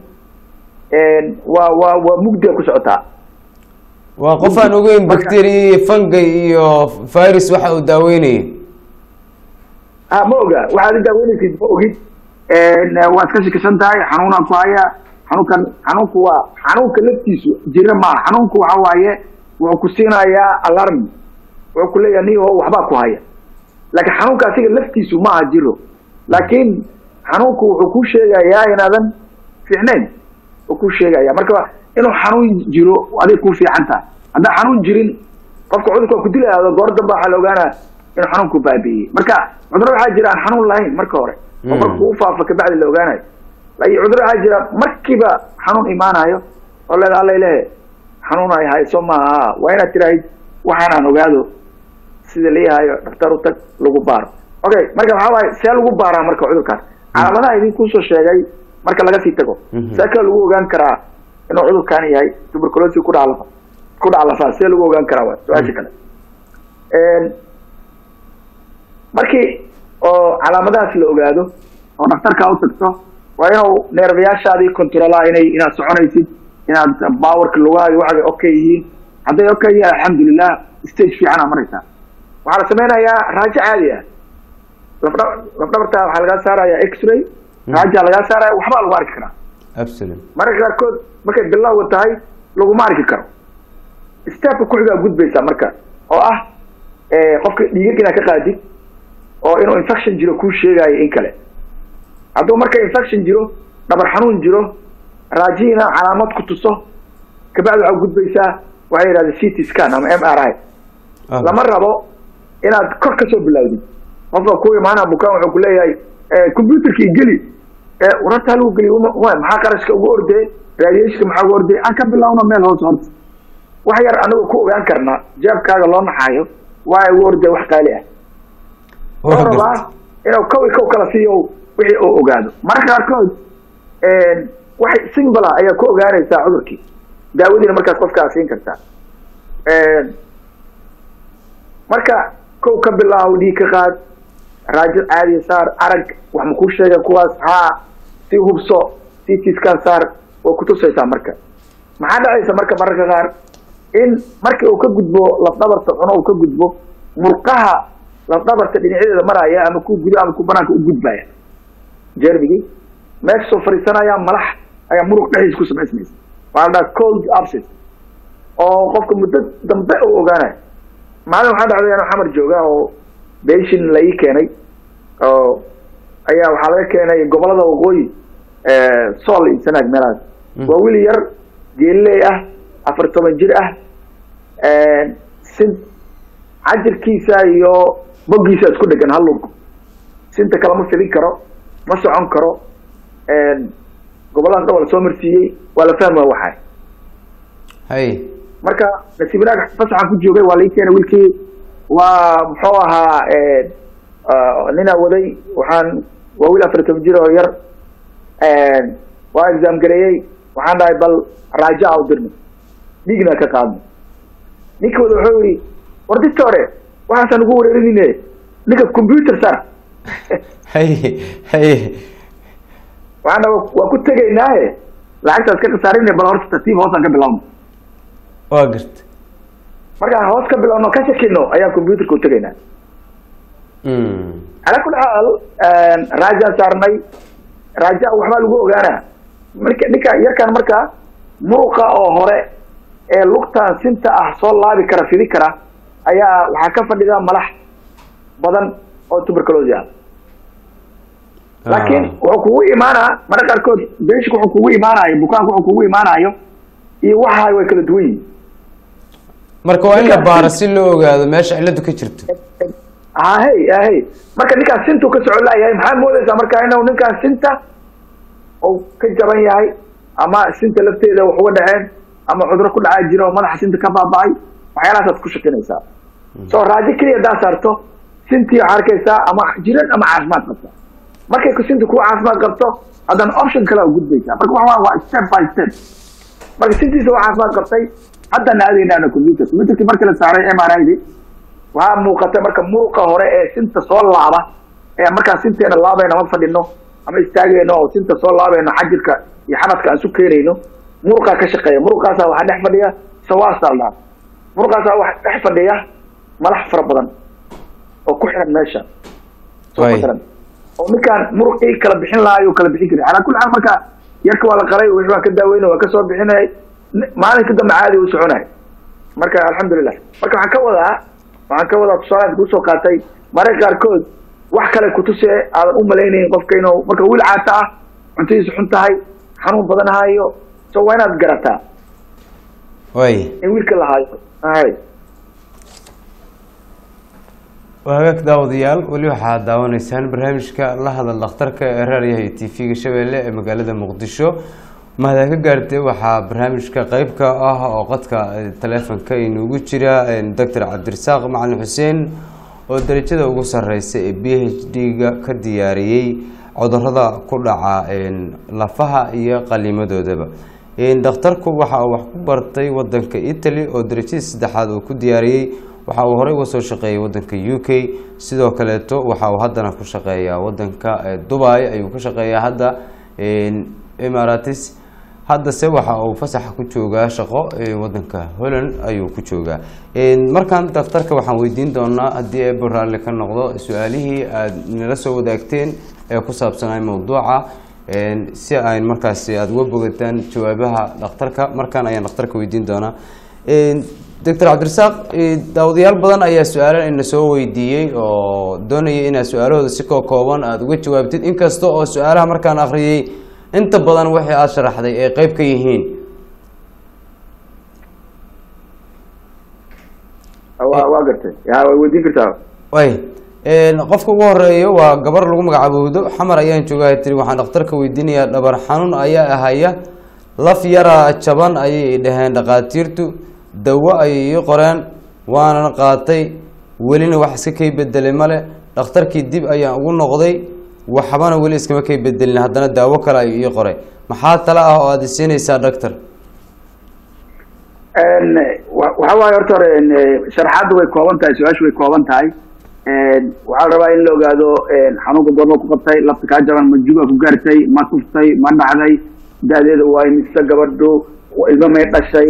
waa mugdiga ku socotaa waa qof aan ogeyn bacteria fungi iyo virus waxa uu daaweynaya ma oga waxaad daaweynaysid ma ogid waad ka shakishan tahay xanuunaa ku haya xanuunku waa xanuunka laftiisu jira maaha xanuunku waxa waaye wuxuu ku siinayaa alarm wuxuu ku leeyahay niyo waxbaa ku haya laakiin xanuunka asiga laftiisu maaha jiro laakiin xanuunku wuxuu ku sheegayaa inaadan fiicnayn uu ku sheegaya marka inuu xanuun jiro adig ku fiican tahay haddaan xanuun jirin qofka cudurka ku dilayo goor dambe waxaa la ogaanaa inuu xanuunku baabi'iyey marka cudurro waxaa jira aan xanuun lahayn marka hore oo marka uu faafa kabacdi la ogaanayo laakiin cudurro waxaa jira markiiba xanuun imaanayo oo leeda alla ilahe xanuun ay hayso maaha waa inaad tiraahid waxaanaan ogaado sida leeyahayo dhaktar u tag lagu baaro okay marka waxaa waaye see lagu baaraa marka cudurkaas calaamadaha idinku soo sheegay marka laga sii tago see kale lagu ogaan karaa inuu cudurkan yahay tuberculosis ku dhaca lafaha see lagu ogaan karaa waa su-aasha kale markii oo calaamadahaas la ogaado oo dhaktarka u tagto waa inuu neerfayaashaadii controlaa inaad soconaysid inaad powerka lugahaagi waxay okay yihiin hadday okay yihiin alxamdulilah stage fiicanaa maraysaa waxaa la sameynayaa raajo caadi ah lafdhabarta waxaa lagaa saaraya x-ray raaja lagaa saaraya waxbaa lagu arki karaa mararka qaarkood markay bilowga tahay laguma arki karo stepka kuxigaa gudbaysaa marka oo ah qofka dhiigag inaad ka qaadid oo inuu infection jiro kuu sheegayo in kale hadduu marka infection jiro dhabar xanuun jiro raajiina calaamad ku tuso kabacdi waxaa gudbaysaa waxay yidhahda CT scan ama MRI lama rabo inaad kor ka soo bilowdid qofka ku imaanaa bukaan wuxuu ku leeyahay computerkii geli wararta lagu geli maxaa qarashka ugu ordee radiationka maxaa ugu ordee aan ka bilowno meel hoos horta wax yar anagu ku ogaan karnaa jeebkaaga loo naxaayo waa uu orday wax qaali ah wuxuu rabaa inuu kow kala siiyo wixii uu ogaado marka qaarkood wax simple ah ayaa ku ogaanaysaa cudurkii daawadiina markaas qofka siin kartaa marka kow ka bilaw dhiig ka qaad raajil caadi saar arag wax ma ku sheega kuwaas si hubso CT scan saar oo ku tusaysaa marka maxaa dhacaysa marka mararka qaar in markii uu ka gudbo lafdhabarta cuno uu ka gudbo murqaha lafdhabarta dhinaceeda maraya ama ku gudo ama ku banaanka u gudbaya jeermigi meesha soo fariisanaya malax ayaa muruq dhexdiisa ku samaysmaysa waa la cold abscess oo qofka muddo dambe uu ogaanayo maalin waxaa dhacday inuu xamar jooga oo beeshin la ii keenay oo ayaa waxaa laga keenay gobolada waqooyi sool iyo sanaag meelahaas waa wiil yar geeley ah 14 jir ah sin cajirkiisa iyo boggiisa isku dhegan hal lug sinta kale ma fidin karo ma socon karo gobolada dhan waa la soo marsiiyey waa la fahmaa waxay hay marka nasiibnaag fasaxan ku joogay waa la ii keenay wiilkii waa muxuu ahaa nina waday waxaan waa wiil 14 jir oo yar waa exam gareeyay waxaan dhahay bal raajaca u dirno dhiigna ka qaadno ninka wada wuxuu yidhi war dictore waxaasaan ugu wareerinine ninka computer sar waxaana waa ku tegaynaaye lacagtaas ka khasaarinay bal horta tartiib hoosaan ka bilawno waa garta markaan hoos ka bilawno ka shakino ayaan computerka u tegaynaa على كل حال راجع صارني راجع وحنا لقوا أنا نك يركن مركا موقع أو هراء لقطة سنت أحصل الله بكرة في ذكرى أيا وحكف لذا ملح بدن أو تبركلوزيا لكن وحكوي إيمانا مرة كاركود بيش وحكوي إيمانا يبكان وحكوي إيمانا يو يوحى ويكل دوي مركو إلا بارسيلو هذا ماشي على دكتورته هاي marka ninka sintu ka socon lahayd maxaa moodaysaa marka inuu ninka sinta oo ka jaban yahay ama sinta lafteeda wax uga dhaceen ama cudur ku dhacay jiro madaxa sinta ka baabay waxyaalahaas ku shaqeynaysaa soo raaji kaliya daa saarto sintii harkaysa ama jiran ama caafimaad qabta markay ku sintu ku caafimaad qabto hadan option kale u gudbaysaa marka waa step by step marka sintiisa waa caafimaad qabtay hadan aadayna computer marka la saaray MRI waxaa muuqata marka muruqa hore ee sinta soo laaba ee marka sinteena laabayna ma fadhino ama istaagayno oo sinta soo laabayno xajirka iyo xanadka aan su keenayno muruqa ka shaqeeya muruqaas waxa dhex fadhiya sawaastalna muruqaas waxa dhex fadhiya malax fara badan oo ku xiran meesha soo fadlan oo ninkan muruqii kala bixin laayo kala bixin kara ala kulli hal marka yarka waa la qalay wixii ka daaweyno waa ka soo bixinay maalinka dambe caadi u soconay marka alxamdulillah marka waxa ka wada tusaale ku soo qaatay mararka qaarkood wax kale ku tusee aan u maleynay qofka inuu marka wiil caata ah cuntiisa xun tahay xanuun badan hayo soo waa inaad garataa in wiilka la hayo وهاك داوديال ولي waxaa daawanaysaan barnaamijka la hadal dhakhtarka ee raadiyaha TV-ga Shabeelle ee magaalada Muqdisho mahad ka gaartay waxaa barnaamijka qayb ka ah oo qadka taleefanka inoogu jira Dr. Cabdirasaaq Macalin Xuseen oo darajada ugu sareysa ee PhD-ga ka diyaariyay cudurrada ku dhaca lafaha iyo qalimadoodaba dhakhtarku waxa uu wax ku bartay wadanka Italy oo darajada saddexaad uu ku diyaariyay waxa uu horey uga soo shaqeeyay wadanka UK sidoo kale waxa uu haddana ku shaqeeyaa wadanka Dubai ayuu ka shaqeeyaa hadda Emirates hadda se waxa uu fasax ku joogaa shaqo wadanka Holland ayuu ku joogaa markaan dhakhtarka waxaan weydiin doonaa haddii ay baraale ka noqdo su'aalihii aad nala soo wadaagteen ee ku saabsanay mawduuca si ay markaas aad uga bogataan jawaabaha dhakhtarka markaan ayaan dhakhtarka weydiin doonaa Dr. Cabdirasaaq daawadayaal badan ayaa su'aalo in soo weydiiyay oo doonayay in su'aalahooda si kooban aad uga jawaabtid inkasta oo su'aalaha markaan akhriyay inta badan wixii aad sharaxday ee qayb ka yihiin waa gartay yaa weydiin kartaa qofka ugu horeeyo waa gabar lagu magacaabo Hudo xamar ayaan joogaa tiri waxaan dhakhtarka weydiinayaa dhabar xanuun ayaa ahaya laf yara jaban ayay dhaheen dhaqaatiirtu dawo ay qoreen waana qaatay welina wax iska kay bedelay male dhakhtarkii dib ayaan ugu noqday waxbana weli iskama kay bedelin haddana daawo kale ayuu ii qoray maxaa tala ah oo aad siinaysaa doctor waxa waaye horta hore sharaxaaddu way kooban tahay su-aashu way kooban tahay waxaa la rabaa in la ogaado xanuunka goorma ku qabtay lafta kaa jaban ma juga ku gaartay ma tuftay ma dhacday da-deeda waa mise gabadhu ilmo may dhashay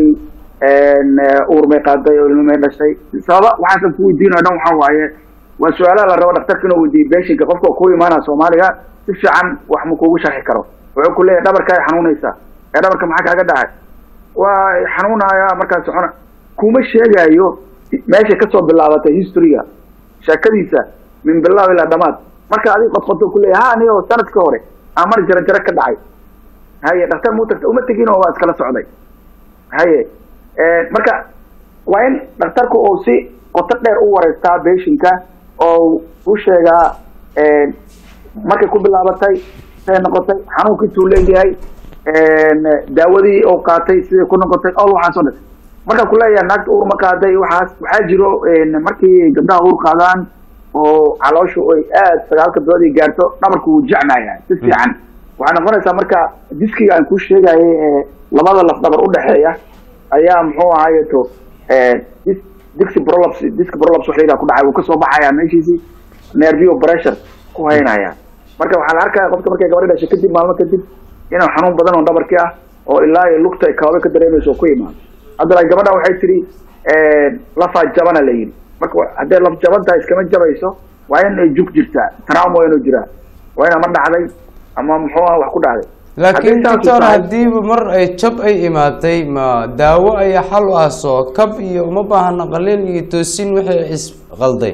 uur may qaaday oo ilmo may dhashay sababa waxaasan ku weydiinayo dhan waxaa waaye waa su-aalaha la rabo dhakhtarka inuu weydiiyo beeshinka qofka ku imaanaya soomaaliga si fiican wax ma kuugu sharxi karo wuxuu ku leeyahay dhabarkaa xanuunaysaa dhabarka maxaa kaaga dhacay waa xanuunaya markaas socona kuma sheegayo meesha kasoo bilaabatay historyga sheekadiisa min bilaab ilaa dhamaad marka adiga qodqodo ku leeyahay ha anigo sanadka hore aan mar jara ka dhacay haye dhakhtar muu tagta uma tegin oo waa iskala socday haye marka waa in dhakhtarku uu si qoto dheer u wareystaa beeshinka oo u sheegaa markay ku bilaabatay say noqotay xanuunka intuu leeyahay daawadii oo qaatay siday ku noqotay all waxaas oo dhan marka ku leeyahay naagta uur ma qaaday waxaa jiro markii gabdhaha uur qaadaan oo calooshu ay aad 9 bilood ay gaarto dhabarku wuu jecnayaa si fiican waxay noqonaysaa marka diskiga aan ku sheegayay labada laf dhabar u dhaxeeya ayaa muxuu ahaayeeto diski prolapse waxa ku dhacay uu ka soo baxaya meeshiisii nervio pressure ku haynaya marka waxaa la arkaa qofka markay gabadha dhashay kadib maalmo kadib inuu xanuun badan oo dhabarkii ah oo ilaa ay lugta ay kaaba ka dareemayso ku imaan haddana gabadha waxay tiri lafaa jabana la yidhi marka hadday laf jaban tahay iskama jabayso waa in ay jug jirtaa trauma waa inuu jiraa waa ina ma dhacday ama muxuu ah wax ku dhacday laakiin doctor haddiiba mar ay jab ay imaatay ma daawo ayaa xal u ah soo kab iyo uma baahna qalin iyo toosin wixii isqalday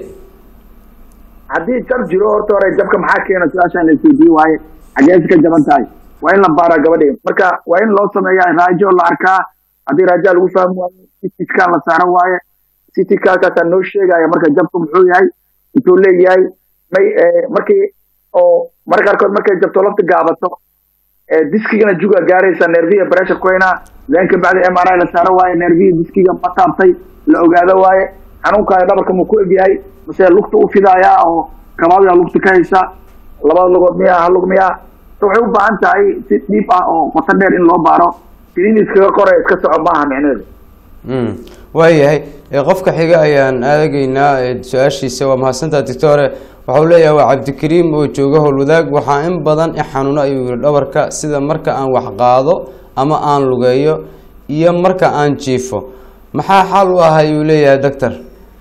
haddii jab jiro horta hore jabka maxaa keena su-aashaan la isweydiin waaye xaggee iska jaban tahay waa in la baaraa gabadheeda marka waa in loo sameeyaa raajo la arkaa haddii raajaa lagu fahmi waayo citkan la saaro waaye citkankaasaa noo sheegaya marka jabku muxuu yahay intuu leeyahay may markii oo marka qaarkood markay jabto lafta gaabato diskigana juga gaaraysa nerviya pressure ku haynaa then kabacdi MRI la saaro waaye nerviya diskiga ma taabtay la ogaado waaye xanuunkaada dhabarka muu ku egyahay mase lugta u fidaaya oo kabaabia lugta ka haysa labada lugood miya hal lug miya waxay u baahan tahay si dhiib ah oo qoto dheer in loo baaro siniin iskaga qora iska soco maaha micneheedu waayahay qofka xiga ayaan aadageynaa su-aashiisa waa mahadsantaa doctore waxau leeyahay waa cabdikariim oo jooga howlwadaag waxaa in badan i xanuuno ayuu yihi dhabarka sida marka aan wax qaado ama aan lugeeyo iyo marka aan jiifo maxaa xal u ah ayuu leeyahay doctor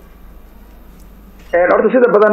horta sida badan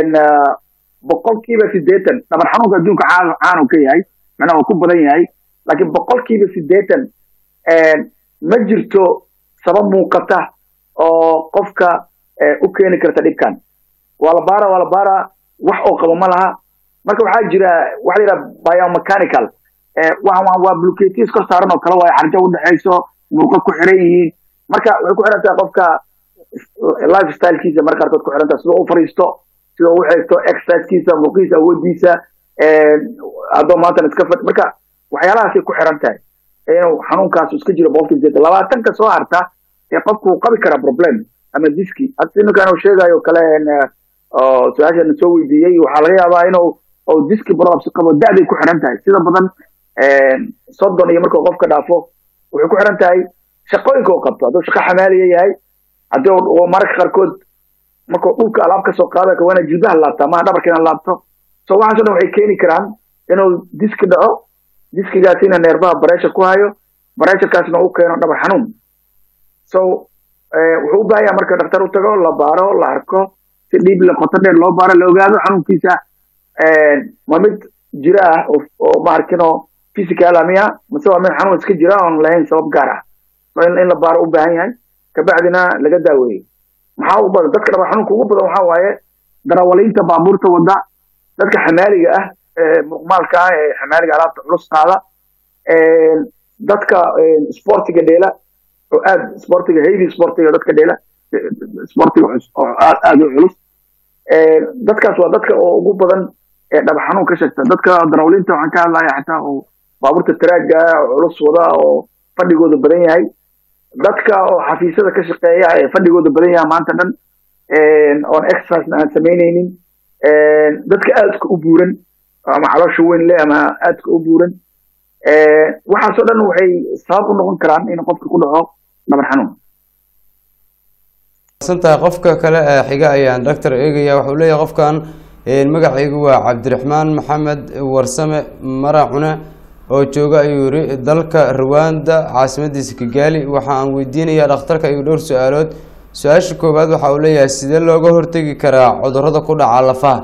80% dhabar xanuunka adduunka caanu ka yahay macnaha waa ku badan yahay laakiin 80% ma jirto sabab muuqata oo qofka u keeni karta dhibkan waa la baara wax oo qabo ma laha marka waxaa jira waxa la yidhaha biomechanical waa blueketis kor saaran oo kale waayo xarjo u dhexayso murqo ku xiran yihiin marka waxay ku xiran tahay qofka lifestylekiisa marka qaarkood ku xiran tahay sida u fariisto sida u xeegto exercisekiisa murqiisa awoodiisa haddoo maantana iska fad marka waxyaalahaasay ku xiran tahay inuu xanuunkaas iska jiro 20% soo harta ee qofku qabi kara problem ama diski hadda ninkan uu sheegayo kale oo su-aashan soo weydiiyey waxaa laga yaabaa inuu diski prolapse qabo da'day ku xiran tahay sida badan 30 iyo markuu qofka dhaafo wuxuu ku xiran tahay shaqooyinka uu qabto hadduu shaqo xamaaliya yahay haddii uu mararka qaarkood markuu dhulka alaab ka soo qaada kawana jilbaha laabta ama dhabarkana laabto so waxaasoo dhan waxay keeni karaan inuu diski dhaco diskigaasina neerbaha pressure ku hayo pressurekaasna uu keeno dhabar xanuun so wuxuu u baahan yahay marka dhakhtar u tago la baaro la arko si dhiib la qoto dheer loo baaro la ogaado xanuunkiisa ma mid jira ah oo ma arkinoo physical miya mase waa mid xanuun iska jira oon lahayn sabab gaar ah so in la baaro u baahan yahay kabacdina laga daaweeyey maxaa u badan dadka dhabar xanuunka ugu badan waxaa waaye darawaliinta baabuurta wada dadka xamaaliga ah muqmaalka ah ee xamaaliga alaabta culus qaada dadka sportiga dheela oo aad sportiga heavy sportiga dadka dheela sportiga oo aad u culus dadkaas waa dadka oo ugu badan ee dhabar xanuun ka sheegta dadka darawaliinta waxaan ka hadlaya xataa oo baabuurta taraaga oo culus wada oo fadhigooda badan yahay dadka oo xafiisyada ka shaqeeya ee fadhigooda badan yahay maanta dhan oon exercise aan sameynaynin dadka aadka u buuran ama caloosha weyn leh ama aadka u buuran waxaasoo dhan waxay sabab u noqon karaan in qofka ku dhaco dhabar xanuun santaa qofka kale xiga ayaan doctor eegaya wuxuu leeyahay qofkan magacaygu waa cabdiraxmaan maxamed warsame maracune oo jooga ayuu yiri dalka Rwanda caasimadiisa Kigali waxa aan weydiinayaa dhakhtarka iyo dhowr su'aalood su-aasha koowaad waxa uu leeyahay sidee looga hortagi karaa cudurrada ku dhaca lafaha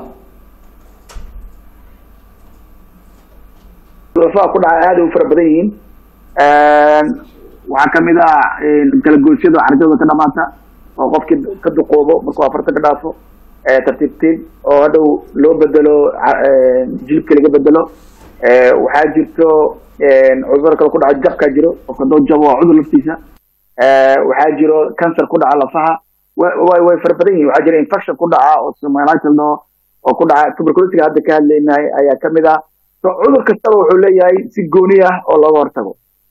ku dhaca aad u fara badan yihiin waxaa kamid ah kala goosyada carjada ka dhamaata oo qofkii ka duqoobo markuu afarta ka dhaafo tartiibtiin oo hadhow loo bedelo jilibka laga bedelo waxaa jirto cudur kale ku dhaca jabka jiro qofka doo jabo waa cudur laftiisa waxaa jiro cancer ku dhaca lafaha way fara badan yihiin waxaa jira infection ku dhaca oo somaliland oo ku dhaca tuberculosis hadda ka hadlaynay ayaa kamid ah so cudur kastaba wuxuu leeyahay si gooni ah oo looga hortago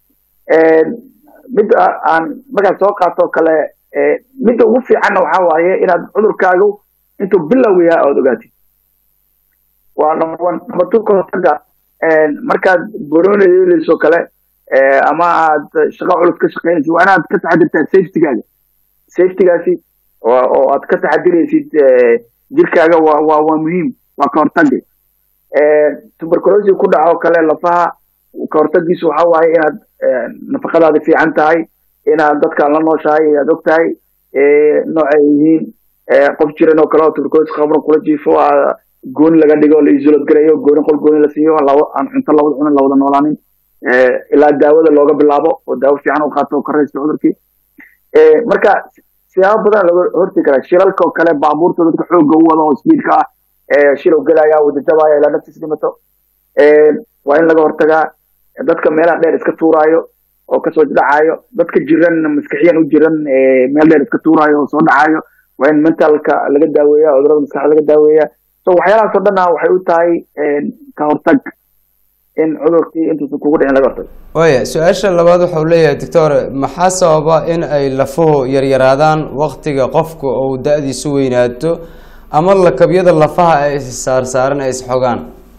mid aan markaad soo qaato kale midda ugu fiicanna waxaa waaye inaad cudurkaagu intuu bilow yahay ood ogaatid waa number one number two ka hortaga markaad boroonayso kale ama aad shaqo culus ka shaqeynaysid waa inaad ka taxadirtaa safetygaasi oo aad ka taxadiraysid jirkaaga waa muhiim waa ka hortagay tuberculosis ku dhaco kale lafaha ka hortagiisu waxaa waaye inaad nafaqadaada fiican tahay inaad dadka la nooshahay aad og tahay noocay yihiin qof jiran oo kale oo tuberculosis qabro kula jiifo gooni laga dhigo la isolate gareeyo gooni qol gooni la siiyo aan cunto labada cunin labada noolaanin ilaa daawada looga bilaabo oo daawo fiican u qaato oo ka raysto cudurkii marka siyaabo badan laga hortagi karaa shilalka oo kale baabuurta dadka xoogga u wada oo speedka ah shil gelaya wada jabaya ilaa naftiis dhimato waa in laga hortagaa dadka meelaha dheer iska tuuraayo oo kasoo dhacayo dadka jiran maskaxiyan u jiran meel dheer iska tuuraayo oo soo dhacayo waa in mentalka laga daaweeya cudurada maskaxda laga daaweeya so waxyaalahaas oo dhan waxay u tahay ka hortag in cudurkii intuusan kugu dhicin laga hortago waya su-aasha labaad waxa uu leeyahay doctor maxaa sababa in ay lafuhu yaryaraadaan waqtiga qofka oo da-diisu weynaato ama lakabyada lafaha ay saarsaaran ay isxogaan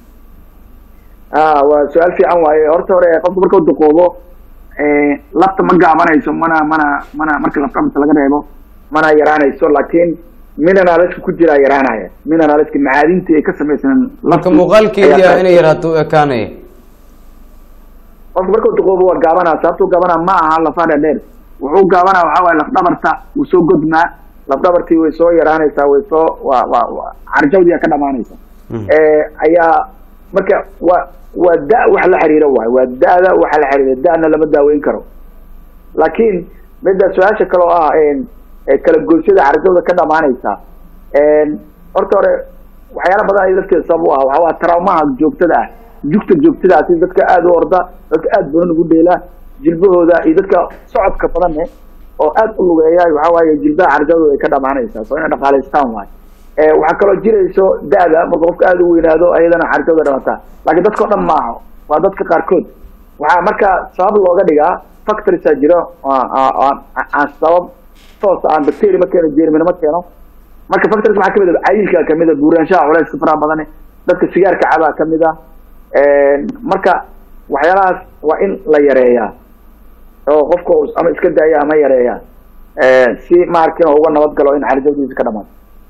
waa su-aal fiican waaye horta hore qofka markuu duqoobo lafta ma gaabanayso mana marka lafta laga reebo mana yaraanayso laakiin mineralska ku jira yaraanaya mineralska macaadinta ay ka samaysan marka muuqaalkeeda inay yaraato u ekaanaya qofka markuu duqoobo waa gaabanaa sababtuu gaabanaa ma aha lafaha dheer wuxuu gaabanaa waxaa waaye laf dhabarta wuu soo godmaa laf dhabartii way soo yaraanaysaa way soo carjawdiyaa ka dhamaanaysa ayaa marka waa da wax la xiriiro waayo waa da-da waxa la xiriira da-na lama daaweyn karo laakiin midda su-aasha kale oo ah kala goosyada carjawda ka dhamaanaysa horta hore waxyaala badan ay lafteeda sabab u ah waxaa waa traumaha joogtada ah jugta joogtada ah si dadka aada u orda dadka aada badan ugu dheela jilbahooda iyo dadka socodka badan oo aada u lugeeya waxaa waaye jilbaha carjawda ay ka dhamaanaysaa soo inay dhaqaalaystaan waayo waxaa kaloo jirayso da-da marka qofka aada u weynaado ayadana carjawda dhamataa laakiin dadkao dhan maaha waa dadka qaarkood waxaa marka sabab looga dhigaa factorisa jiro aan sabab toos aan bacteria ma keeno jeermina ma keeno marka factories waxaa kamid ah cayilka kamid ah buuraanshaha culayska faraha badan dadka sigaarka cabaa kamid ah marka waxyaalahaas waa in la yareeyaa oo qofka ama iska daaya ama yareeyaa si maarkin uga nabad galo in carjawdiisa ka dhamaado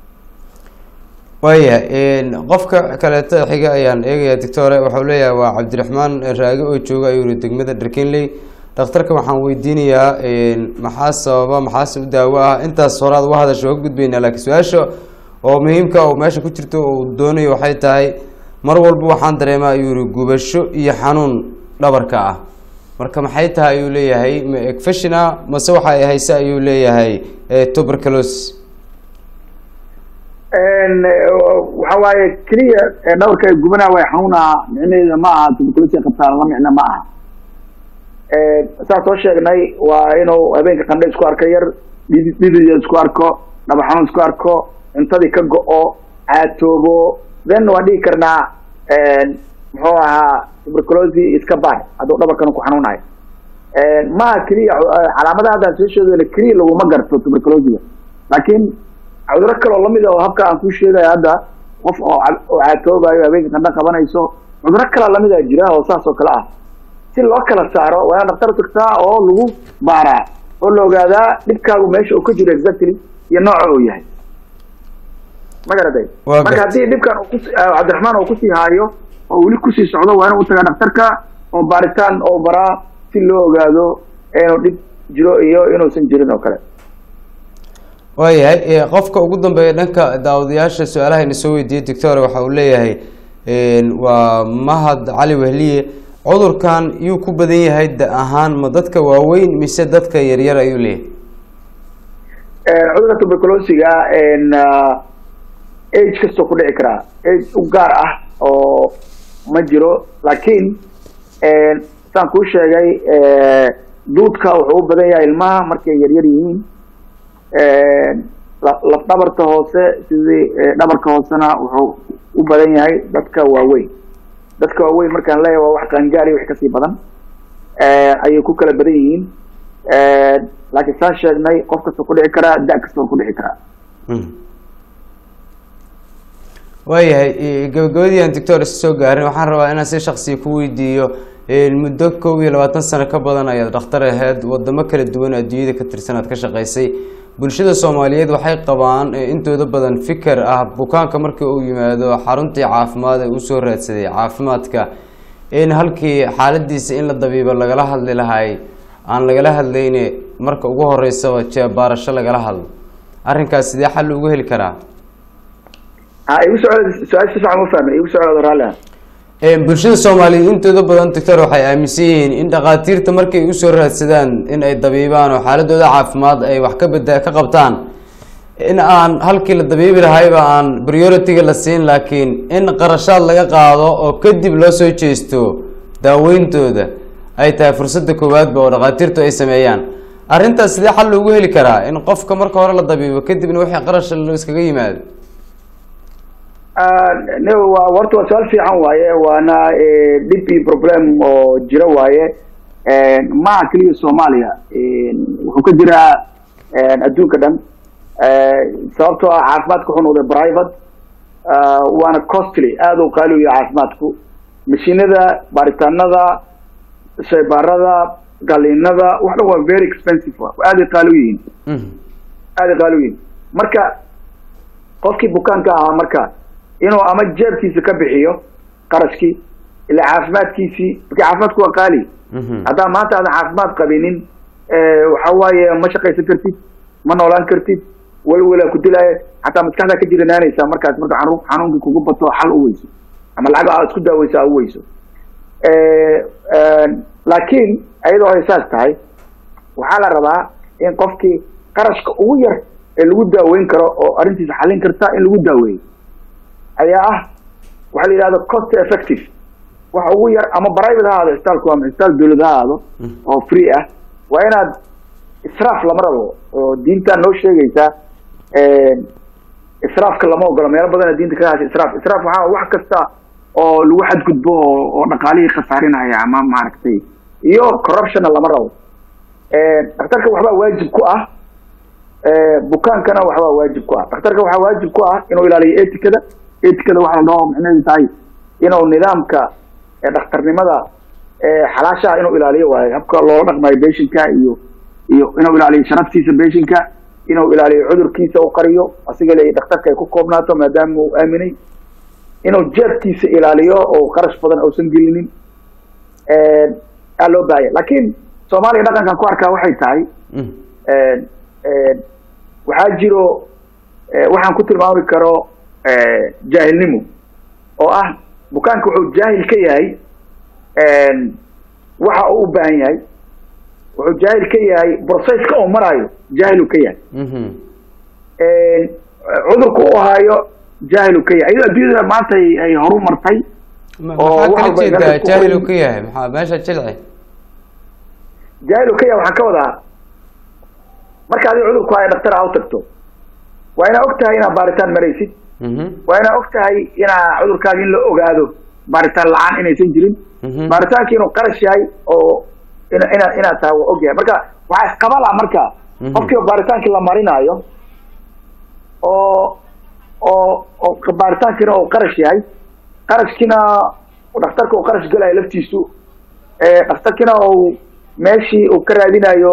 waya qofka kaleeto xiga ayaan eegaya doctore wuxuu leeyahay waa cabdiraxmaan raage oo jooga ayuu yiri degmada Dharkinley dhakhtarka waxaan weydiinayaa maxaa sababa maxaase u daawo ah intaas horaad u hadasho uga gudbaynaa laakiin su-aasha oo muhiimka oo meesha ku jirto oo doonayo waxay tahay mar walba waxaan dareemaa ayuu yiri gubasho iyo xanuun dhabarka ah marka maxay tahay ayuu leeyahay ma ekfashina mase waxa ay haysa ayuu leeyahay tuberculosis waxa waaye keliya dhabarka ay gubanaa way xanuunaa micnaheeda ma aha tuberculosis qabtaan la micna ma aha saan soo sheegnay waa inuu habeenka qandho isku arko yar dhidiya isku arko dhaba xanuun isku arko cuntadii ka go-o caatoobo then waan dhigi karnaa muxuu ahaa tuberculosis iska baar hadduu dhabarkan ku xanuunayo maaha keliya calaamadaha haddaan soo sheegayna keliya laguma garto tuberculosiga laakiin cudurro kaloo lamid oo habka aan ku sheegay hadda qof oo caatoobayo habeenka qandho qabanayso cudurro kala lamid ah jira oo saas oo kale ah si loo kala saaro waa dhakhtar tagtaa oo lagu baaraa oo la ogaadaa dhibkaagu meesha uu ka jiro exactly iyo nooca uu yahay ma garaday marka haddii dhibkan cabdiraxmaan uu kusii haayo oo weli kusii socdo waa inuu tagaa dhakhtarka oo baaritaan oo baraa si loo ogaado inuu dhib jiro iyo inuusan jirin oo kale waayahay qofka ugu dambeeya dhanka daawadayaasha su-aalaha ina soo weydiiyey doctor waxa uu leeyahay waa mahad cali wehliye cudurkan yuu ku badan yahay da ahaan ma dadka waaweyn mise dadka yaryar ayuu leeyahay cudurka tuberculosiga age kastoo ku dhici karaa age u gaar ah oo ma jiro laakiin saan kuu sheegay duudka wuxuu u badan yahay ilmaha markay yaryar yihiin laf dhabarta hoose sidii dhabarka hoosena wuxuu u badan yahay dadka waaweyn markaan leeyahay waa wax qaangaari wix kasii badan ayay ku kala badan yihiin laakiin saan sheegnay qof kastoo ku dhici karaa da kastoo ku dhici karaa waayahay gabagabadii aan doctor isa soo gaarin waxaan rabaa inaan si shaksiya ku weydiiyo muddo 21 sano ka badan ayaad dhakhtar ahayd wadamo kala duwan adduunyada ka tirsan aad ka shaqaysay bulshada Soomaaliyeed waxay qabaan intooda badan fikir ah bukaanka markii uu yimaado xaruntii caafimaad ee uu soo raadsaday caafimaadka in halkii xaaladiisa in la dabiibo lagala hadli lahay aan lagala hadlayne marka ugu horeysaba baarasho lagala hadlo arrinkaas sidee xal ugu heli karaa igu su'aal si fiican u fahmay igu su'aal raala bulshada Soomaaliyeed intooda badan doctor waxay aaminsan yihiin in dhaqaatiirta markay u soo raadsadaan in ay dabiibaan oo xaaladooda caafimaad ay wax ka qabtaan in aan halkii la dabiibi lahayba aan priority-ga la siin laakiin in qarashaad laga qaado oo kadib loo soo jeesto daaweyntooda ay tahay fursadda koowaadba oo dhaqaatiirtu ay sameeyaan arrintaas sidee xal loogu heli karaa in qofka marka hore la dabiibo kadibna wixii qarash loo iskaga yimaado warta waa su-aal fiican waaye waana dhib iyo problem oo jira waaye maha keliya Soomaaliya wuxuu ka jiraa adduunka dhan sababtoo ah caafimaadka wuxuu noqday private waana costly aada u qaali u yahay caafimaadku mashiinada baaritaanada shaybaarada galiinada wax dhan waa very expensive aada ay qaali u yihiin marka qofkii bukaanka ahaa marka inuu ama jeebkiisa ka bixiyo qarashkii ila caafimaadkiisii marka caafimaadku waa qaali haddaa maanta aadan caafimaad qabinin waxa waaye ma shaqaysan kartid ma noolaan kartid walwalaa ku dilaayo xataa maskaxdaa ka jiranaanaysaa markaas marka xanuunkii kugu bato xal u weyso ama lacag aad isku daaweyso aad u weyso laakiin iyadoo ay saas tahay waxaa la rabaa in qofkii qarashka ugu yar ee lagu daaweyn karo oo arrintiisa xallin karta in lagu daaweeyo ayaa ah waxaa la yidhahda cost effective waxa ugu yar ama private ha ahaado isbitaalku ama isbitaal dowlad ha ahaado oo free ah waa inaad israaf lama rabo oo diinta noo sheegaysaa israafka lama ogolo meelo badan diinta ka hadasha israaf waxaa wax kasta oo lagu xadgudbo oo dhaqaalihii khasaarinaya ama maaragtay iyo corruptionna lama rabo dhakhtarka waxbaa waajib ku ah bukaankana waxbaa waajib ku ah dhakhtarka waxaa waajib ku ah inuu ilaaliyo etikada waxaa la dhaho macnaheedu tahay inuu nidaamka dhakhtarnimada xalaashaha inuu ilaaliyo waayo habka loola dhaqmayo patientka iyo inuu ilaaliyo sharaftiisa patientka inuu ilaaliyo cudurkiisa u qariyo asiga dhakhtarka ay ku koobnaato maadaama uu aaminay inuu jeebkiisa ilaaliyo oo qarash badan uusan gelinin aa loo baahaya laakiin Soomaaliya dhaqankan ku arkaa waxay tahay waxaa jiro waxaan ku tilmaami karo jaahilnimo oo ah bukaanka wuxuu jaahil ka yahay waxa uu u baahan yahay wuxuu jaahil ka yahay processka uu marayo jaahil uu ka yahay cudurku uu haayo jaahil uu ka yahay iyadoo adduunyada maanta ay horu martay oo jaahil uu ka yahay maxaa meesha jilci jaahil uu ka yahay waxaan ka wadaa marka adiga cudurku haayo dhakhtar aa u tagto waa inaa og tahay inaad baaritaan maraysid waa inaa og tahay inaa cudurkaaga in la ogaado baaritaan la-aan inaysan jirin baaritaankii inuu qarash yahay oo inaad tahay waa og yahay marka waxaa isqabala marka qofkiiba baaritaankii la marinaayo oo baaritaankiina oo qarash yahay qarashkiina dhakhtarka uu qarash galayo laftiisu dhakhtarkiina uu meeshii uu ka raadinayo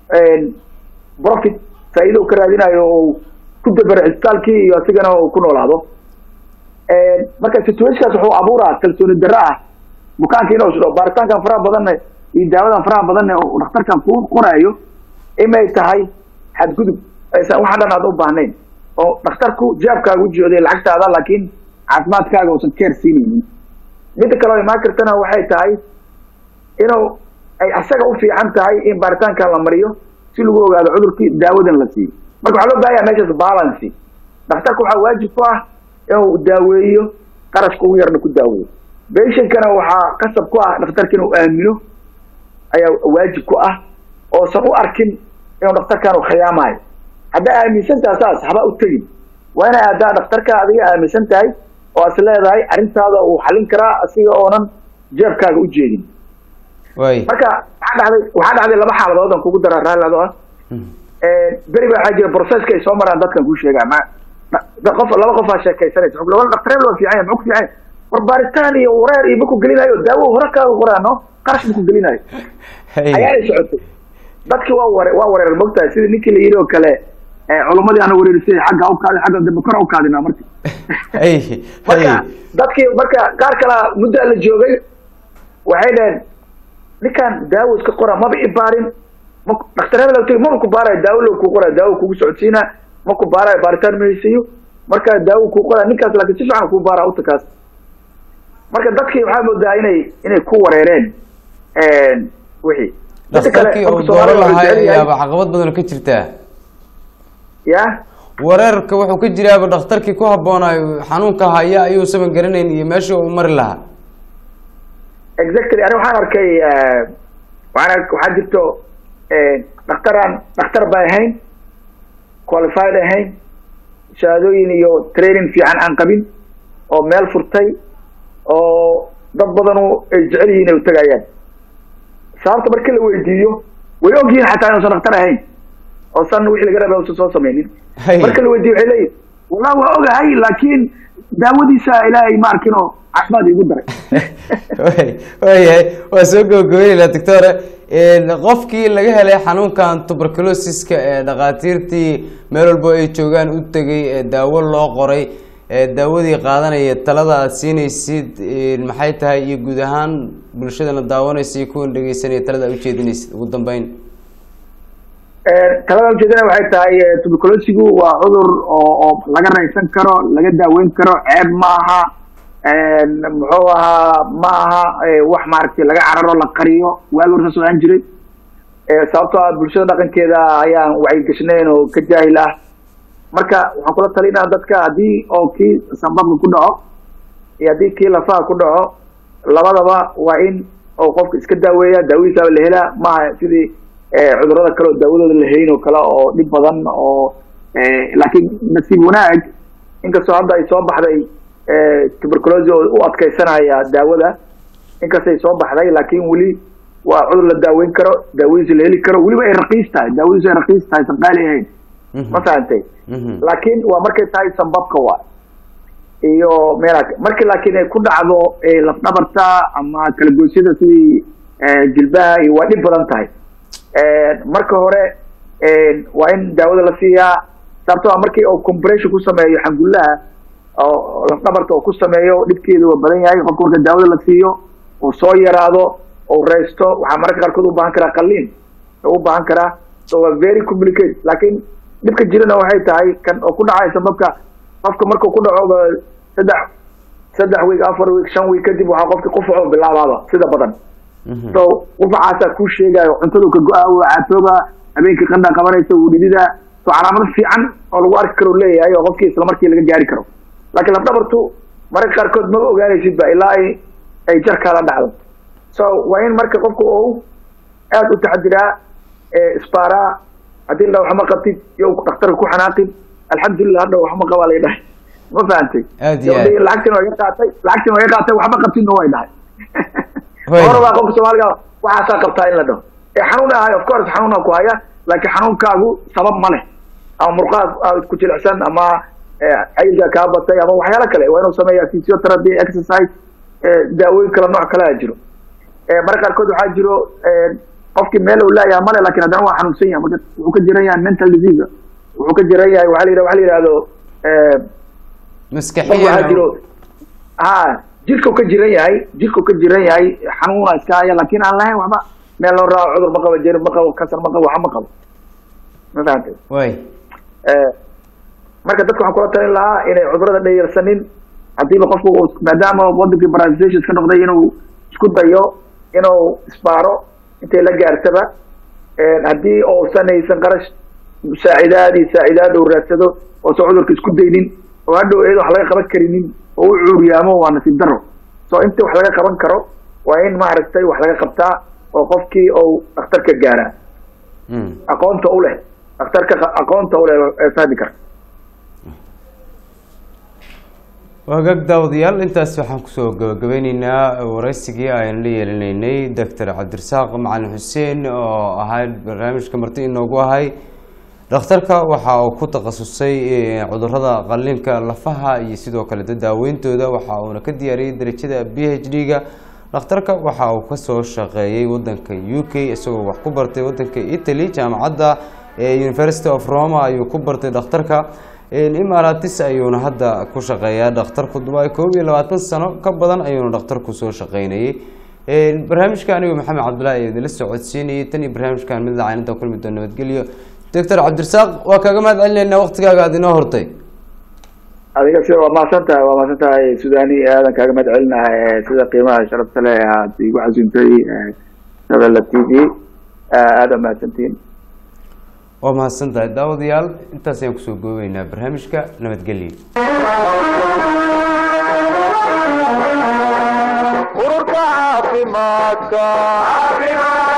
profit faa'iido uu ka raadinayo oo ku dabaro isbitaalkii iyo asigana uu ku noolaado marka situationkaas wuxuu abuuraa kalsooni darro ah bukaanka inuu sidoo baaritaankan faraha badan iyo daawadan faraha badan oo dhakhtarkan ku qorayo imay tahay xadgudub aysan wax dhan aad u baahnayn oo dhakhtarku jaabkaaga u jooday lacagtaada laakiin caafimaadkaaga uusan keer siinaynin midda kale oo imaan kartana waxay tahay inuu ay asaga u fiican tahay in baaritaankan la mariyo si lagu ogaado cudurkii daawadan la siiyo marka waxaa loo baahan yahay meeshaas balance dhakhtarku waxaa waajib ku ah inuu daaweeyo qarashka ugu yarna ku daaweeyo patientkana waxaa qasab ku ah dhakhtarka inuu aamino ayaa waajib ku ah oosan u arkin inuu dhakhtarkan uu khiyaamayo haddaa aaminsan tahay saas haba u tegin waa inay haddaa dhakhtarka adiga aaminsan tahay oo as leedahay arrintaada uu xallin karaa asiga oonan jeebkaaga u jeedin marka waxaa dhacday laba xaaladood aan kugu daraa raallado ah beri baa waxaa jira processka ay soo maraan dadkan kuu sheegaa laba qof aa sheekaysanaysa dhakhtareel waa fiican yahay muxuu ku fiican yahay war baaritaan iyo wareer iyo maku gelinayo daawo hore kaaga qoraano qarash maku gelinayo ayaanay socotay dadkii waa wareer mogtahay sidii ninkii la yidhi oo kale culumadii ana wareerisay xagga ukaadi xagga dambe kor ukaadina marka marka dadkii marka qaar kala muddo la joogay waxay dhaheen ninkan daawo iska qora maba ibaarin dhakhtarada la tagay maba ku baarayo daawo loo ku qoraa daawo kugu socodsiina ma ku baarayo baaritaan mahaysiiyo marka daawo ku qoraa ninkaas laakiin si fiican ku baaraa utakaas marka dadkii waxaa moodaa inay ku wareereen wixii dhakhtarkii oo dooro lahaa ayaaba caqabad badan ka jirtaa ya wareerka wuxuu ka jiraaba dhakhtarkii ku habboonayo xanuunka haya ayuusan garanayn iyo meesha uu mari lahaa exactly ani waxaan arkay waxaa jirto dhakhtar baan ahayn qualified ahayn shahaadooyin iyo training fiican aan qabin oo meel furtay oo dad badanu ay jecel yihiin ay u tagayaan sababta markii la weydiiyo way ogyihiin xataa inuusan dhakhtar ahayn oo san wixii laga rabaa uusan soo sameynin marka la weydiiyo waxay leeyihin wallah waa ogahay laakiin daawadiisa ilaahay ma arkin oo caafimaad igu daray waayahay waa soo gabagabeynayna doctore qofkii laga helay xanuunkan tuberculosiska ee dhakhaatiirtii meel walbo ay joogaan u tegay daawo loo qoray daawadii qaadanaya talada aad siinaysid maxay tahay iyo guud ahaan bulshadana daawanaysa iyo kuwan dhegeysanaya talada aad ujeedinaysid ugu dambeyn talada ujeedinaya waxay tahay tuberculosigu waa cudur oo laga raysan karo laga daaweyn karo ceeb ma aha muxuu ahaa ma aha wax maaragtay laga cararo la qariyo waagi hore saas ogaan jiray sababtoo ah bulshada dhaqankeeda ayaan wacyigashaneyn oo ka jaahil ah marka waxaan kula talinaa dadka haddii oo kii sambabka ku dhaco iyo haddii kii lafaha ku dhaco labadaba waa in oo qofka iska daaweeya daawadiisaaba la helaa maaha sidii cudurada kale oo daawadooda la helin oo kale oo dhib badan oo laakiin nasiib wanaag inkastoo hadda ay soo baxday tuberculosis oo u adkeysanaya daawada inkastay soo baxday laakiin weli waa cudur la daaweyn karo daawadiisa la heli karo weliba ay raqiis tahay daawadiisu ay raqiis tahay san qaali ahayn ma fahantay laakiin waa markay tahay sambabka waa iyo meela markii laakiin ay ku dhacdo lafdhabarta ama kala goosyada sidii jilbaha iyo waa dhib badan tahay marka hore waa in daawada la siiyaa sababtoo ah markii uu compression ku sameeyo xangullaha oo lafdhabarta oo ku sameeyo dhibkeedu waa badan yahay qofka marka daawada la siiyo uu soo yaraado oo reysto waxaa mararka qaarkood u baahan karaa qalliin u baahan karaa so waa very complicated laakiin dhibka jirana waxay tahay kan oo ku dhacay sababka qofka markuu ku dhaco saddex week 4 week 5 week kadib waxaa qofka qufaco bilaabaaba sida badan so qufacaasa kuu sheegayo cuntadu ka go-a waa caatooba habeenkii qandha qabanaysa wuu dhidida so calaamado fiican oo lagu arki karo leeyahay oo qofkii isla markii laga gaari karo laakiin lafdhabartu mararka qaarkood maba ogaanaysid ba ilaa ay jarkaada dhacdo so waa in marka qofku uu aada u taxadiraa isbaaraa haddii la waxma qabtid iyo dhakhtarka ku xanaaqin alxamdulilah hadha waxma qabaa lay dhahay ma fahantay lacagtin waa iga qaatay waxma qabtidna way dhahay hore baa qofka soomaaliga waxaasaa qabtaa in la dhaho xanuun ahay of course xanuuna ku haya laakiin xanuunkaagu sabab ma leh ama murqaha ku jilicsan ama cayilka kaa batay ama waxyaalo kale waa inuu sameeyaa physiotherapy exercise daawooyin kala nooc kale jiro marka qaarkood waxaa jiro qofkii meel uu leeyahay male laakiin haddana waa xanuunsan yahay marka wuxuu ka jiran yahay mental disease wuxuu ka jiran yahay waxa la yidhahdo maskaxiyan waxaa jiro jirku ka jiran yahay xanuuna iska haya laakiin aan lahayn waxba meel loo raaco cudur ma qabo jerin ma qabo kasar ma qabo waxa ma qabo ma fahantay way marka dadka waxaan kula talin lahaa inay cudurada dhayarsanin haddiiba qofku maadaama wadankii brazilian ka noqday inuu isku dayo inuu isbaaro intay la gaartaba haddii uusan haysan qarash saacidaad uu raadsado oosan cudurka isku daynin oo hadhow eed wax laga qaban karinin oo u cuuriyaamo waa nasiib daro so inta wax laga qaban karo waa in maaragtay wax laga qabtaa oo qofkii uu dhakhtarka gaaraa aqoonta u leh dhakhtarka aqoonta u leh ee fahmi kara wagaag daawadayaal intaas waxaan kusoo gabagabeyneynaa waraysigii ayaan la yeelinaynay doctor cabdirasaaq macalin xuseen oo ahaa barnaamijka marti inoogu ahay dhakhtarka waxa uu ku takhasusay cudurada qalliinka lafaha iyo sidoo kale daaweyntooda waxa uuna ka diyaariyey darajada PhD-ga dhakhtarka waxa uu kasoo shaqeeyey wadanka UK isagoo wax ku bartay wadanka Italy jaamacadda University of Roma ayuu ku bartay dhakhtarka Emirates ayuuna hadda ku shaqeeyaa dhakhtarku Dubai 21 sano ka badan ayuuna dhakhtarku soo shaqeynayay barnaamijka anigu maxamed cabdullaahi ee la socodsiinayay tan iyo barnaamijkan mid la caynta kulmi doona nabadgelyo doctor cabdirasaaq waa kaaga mahad celinaynaa waqtigaaga aad inoo hortay adiga si waa mahadsantahay Sudani aadan kaaga mahad celinahay sida qiimaha sharafta leh aad igu casuumtay Shabelle TV aadan mahadsantiin waa mahadsantahay daawadayaal intaas ayaan kusoo goobeynaa barnaamijka nabadgelyo ururka caafimaadka